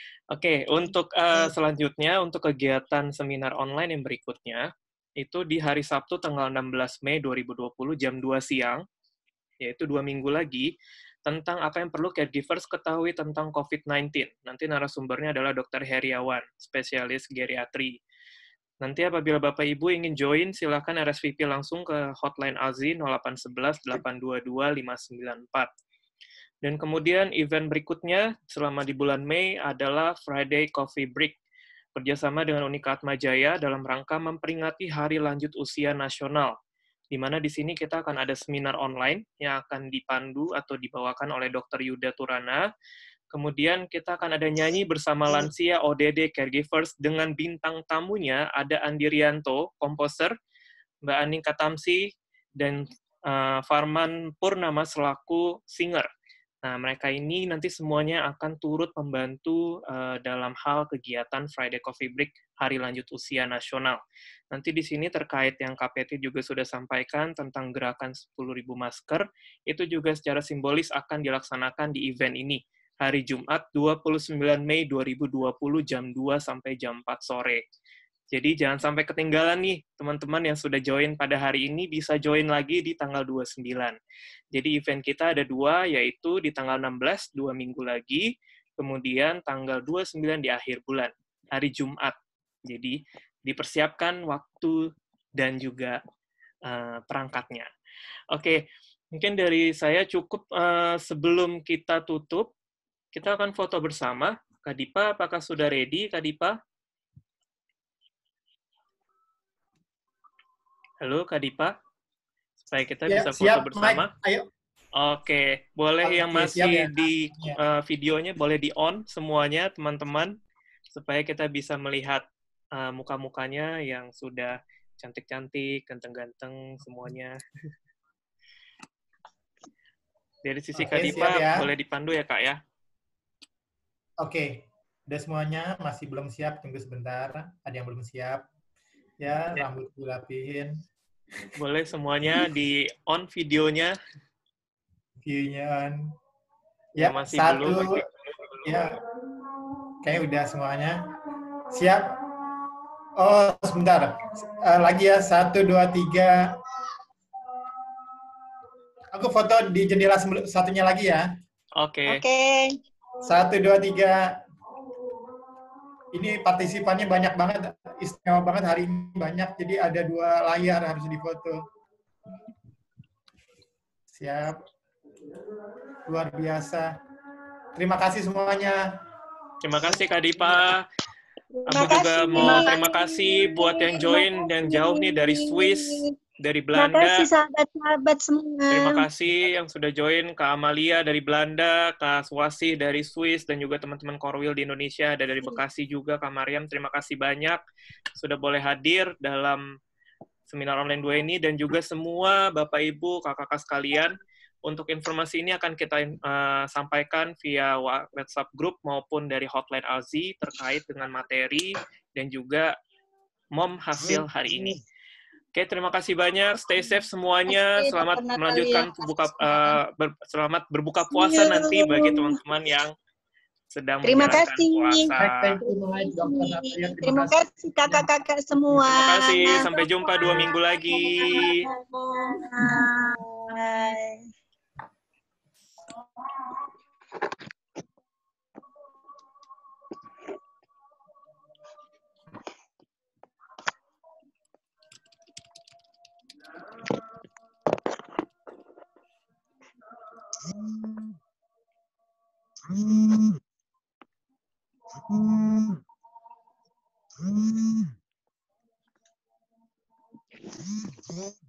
Oke, untuk uh, selanjutnya, untuk kegiatan seminar online yang berikutnya, itu di hari Sabtu tanggal enam belas Mei dua ribu dua puluh jam dua siang, yaitu dua minggu lagi, tentang apa yang perlu caregivers ketahui tentang covid sembilan belas. Nanti narasumbernya adalah Dokter Heriawan, spesialis geriatri. Nanti apabila Bapak Ibu ingin join, silakan R S V P langsung ke hotline Alzi nol delapan satu satu delapan dua dua lima sembilan empat. Dan kemudian event berikutnya selama di bulan Mei adalah Friday Coffee Break, kerjasama dengan Unika Atmajaya dalam rangka memperingati Hari Lanjut Usia Nasional, di mana di sini kita akan ada seminar online yang akan dipandu atau dibawakan oleh Dokter Yuda Turana. Kemudian kita akan ada nyanyi bersama lansia, O D D, caregivers, dengan bintang tamunya ada Andi Rianto, komposer, Mbak Aning Katamsi, dan uh, Farman Purnama selaku singer. Nah, mereka ini nanti semuanya akan turut membantu uh, dalam hal kegiatan Friday Coffee Break Hari Lanjut Usia Nasional. Nanti di sini terkait yang K P T juga sudah sampaikan tentang gerakan sepuluh ribu masker, itu juga secara simbolis akan dilaksanakan di event ini, hari Jumat dua puluh sembilan Mei dua ribu dua puluh jam dua sampai jam empat sore. Jadi jangan sampai ketinggalan nih, teman-teman yang sudah join pada hari ini bisa join lagi di tanggal dua puluh sembilan. Jadi event kita ada dua, yaitu di tanggal enam belas, dua minggu lagi, kemudian tanggal dua puluh sembilan di akhir bulan, hari Jumat. Jadi dipersiapkan waktu dan juga uh, perangkatnya. Oke, mungkin dari saya cukup. Uh, sebelum kita tutup, kita akan foto bersama. Kak Dipa, apakah sudah ready, Kak Dipa? Halo, Kak Dipa, supaya kita ya, bisa foto siap, bersama. Mike. Ayo. Oke, boleh Oke, yang masih siap, ya. di uh, videonya boleh di on semuanya, teman-teman, supaya kita bisa melihat uh, muka-mukanya yang sudah cantik-cantik, ganteng-ganteng semuanya. Dari sisi Oke, Kak Dipa, ya. boleh dipandu ya, Kak ya? Oke. Udah semuanya, masih belum siap, tunggu sebentar. Ada yang belum siap. Ya, rambut dirapihin. Boleh semuanya di on videonya. View-nya on. Ya, Ya, masih satu. belum. Ya, kayaknya udah semuanya. Siap. Oh, sebentar. Uh, lagi ya, satu, dua, tiga. Aku foto di jendela satunya lagi ya. Oke. Oke. Okay. Satu, dua, tiga. Ini partisipannya banyak banget, istimewa banget hari ini, banyak. Jadi ada dua layar harus difoto. Siap. Luar biasa. Terima kasih semuanya. Terima kasih Kak Dipa. Terima Aku juga kasih. mau terima kasih buat yang join dan jauh nih dari Swiss, dari Belanda. Terima kasih sahabat-sahabat semua. Terima kasih yang sudah join, Kak Amalia dari Belanda, Kak Swasih dari Swiss, dan juga teman-teman Korwil di Indonesia, ada dari Bekasi juga, Kak Mariam. Terima kasih banyak sudah boleh hadir dalam seminar online dua ini, dan juga semua Bapak Ibu, kakak-kakak sekalian. Untuk informasi ini akan kita uh, sampaikan via WhatsApp group maupun dari hotline Alzi terkait dengan materi dan juga mom hasil hari ini. Oke, terima kasih banyak. Stay safe semuanya. Selamat melanjutkan buka, uh, ber, selamat berbuka puasa nanti bagi teman-teman yang sedang terima menjalankan kasih. puasa. Terima kasih kakak-kakak semua. Terima kasih. Sampai jumpa dua minggu lagi. Bye. Hmm. Hmm. Hmm. Hmm.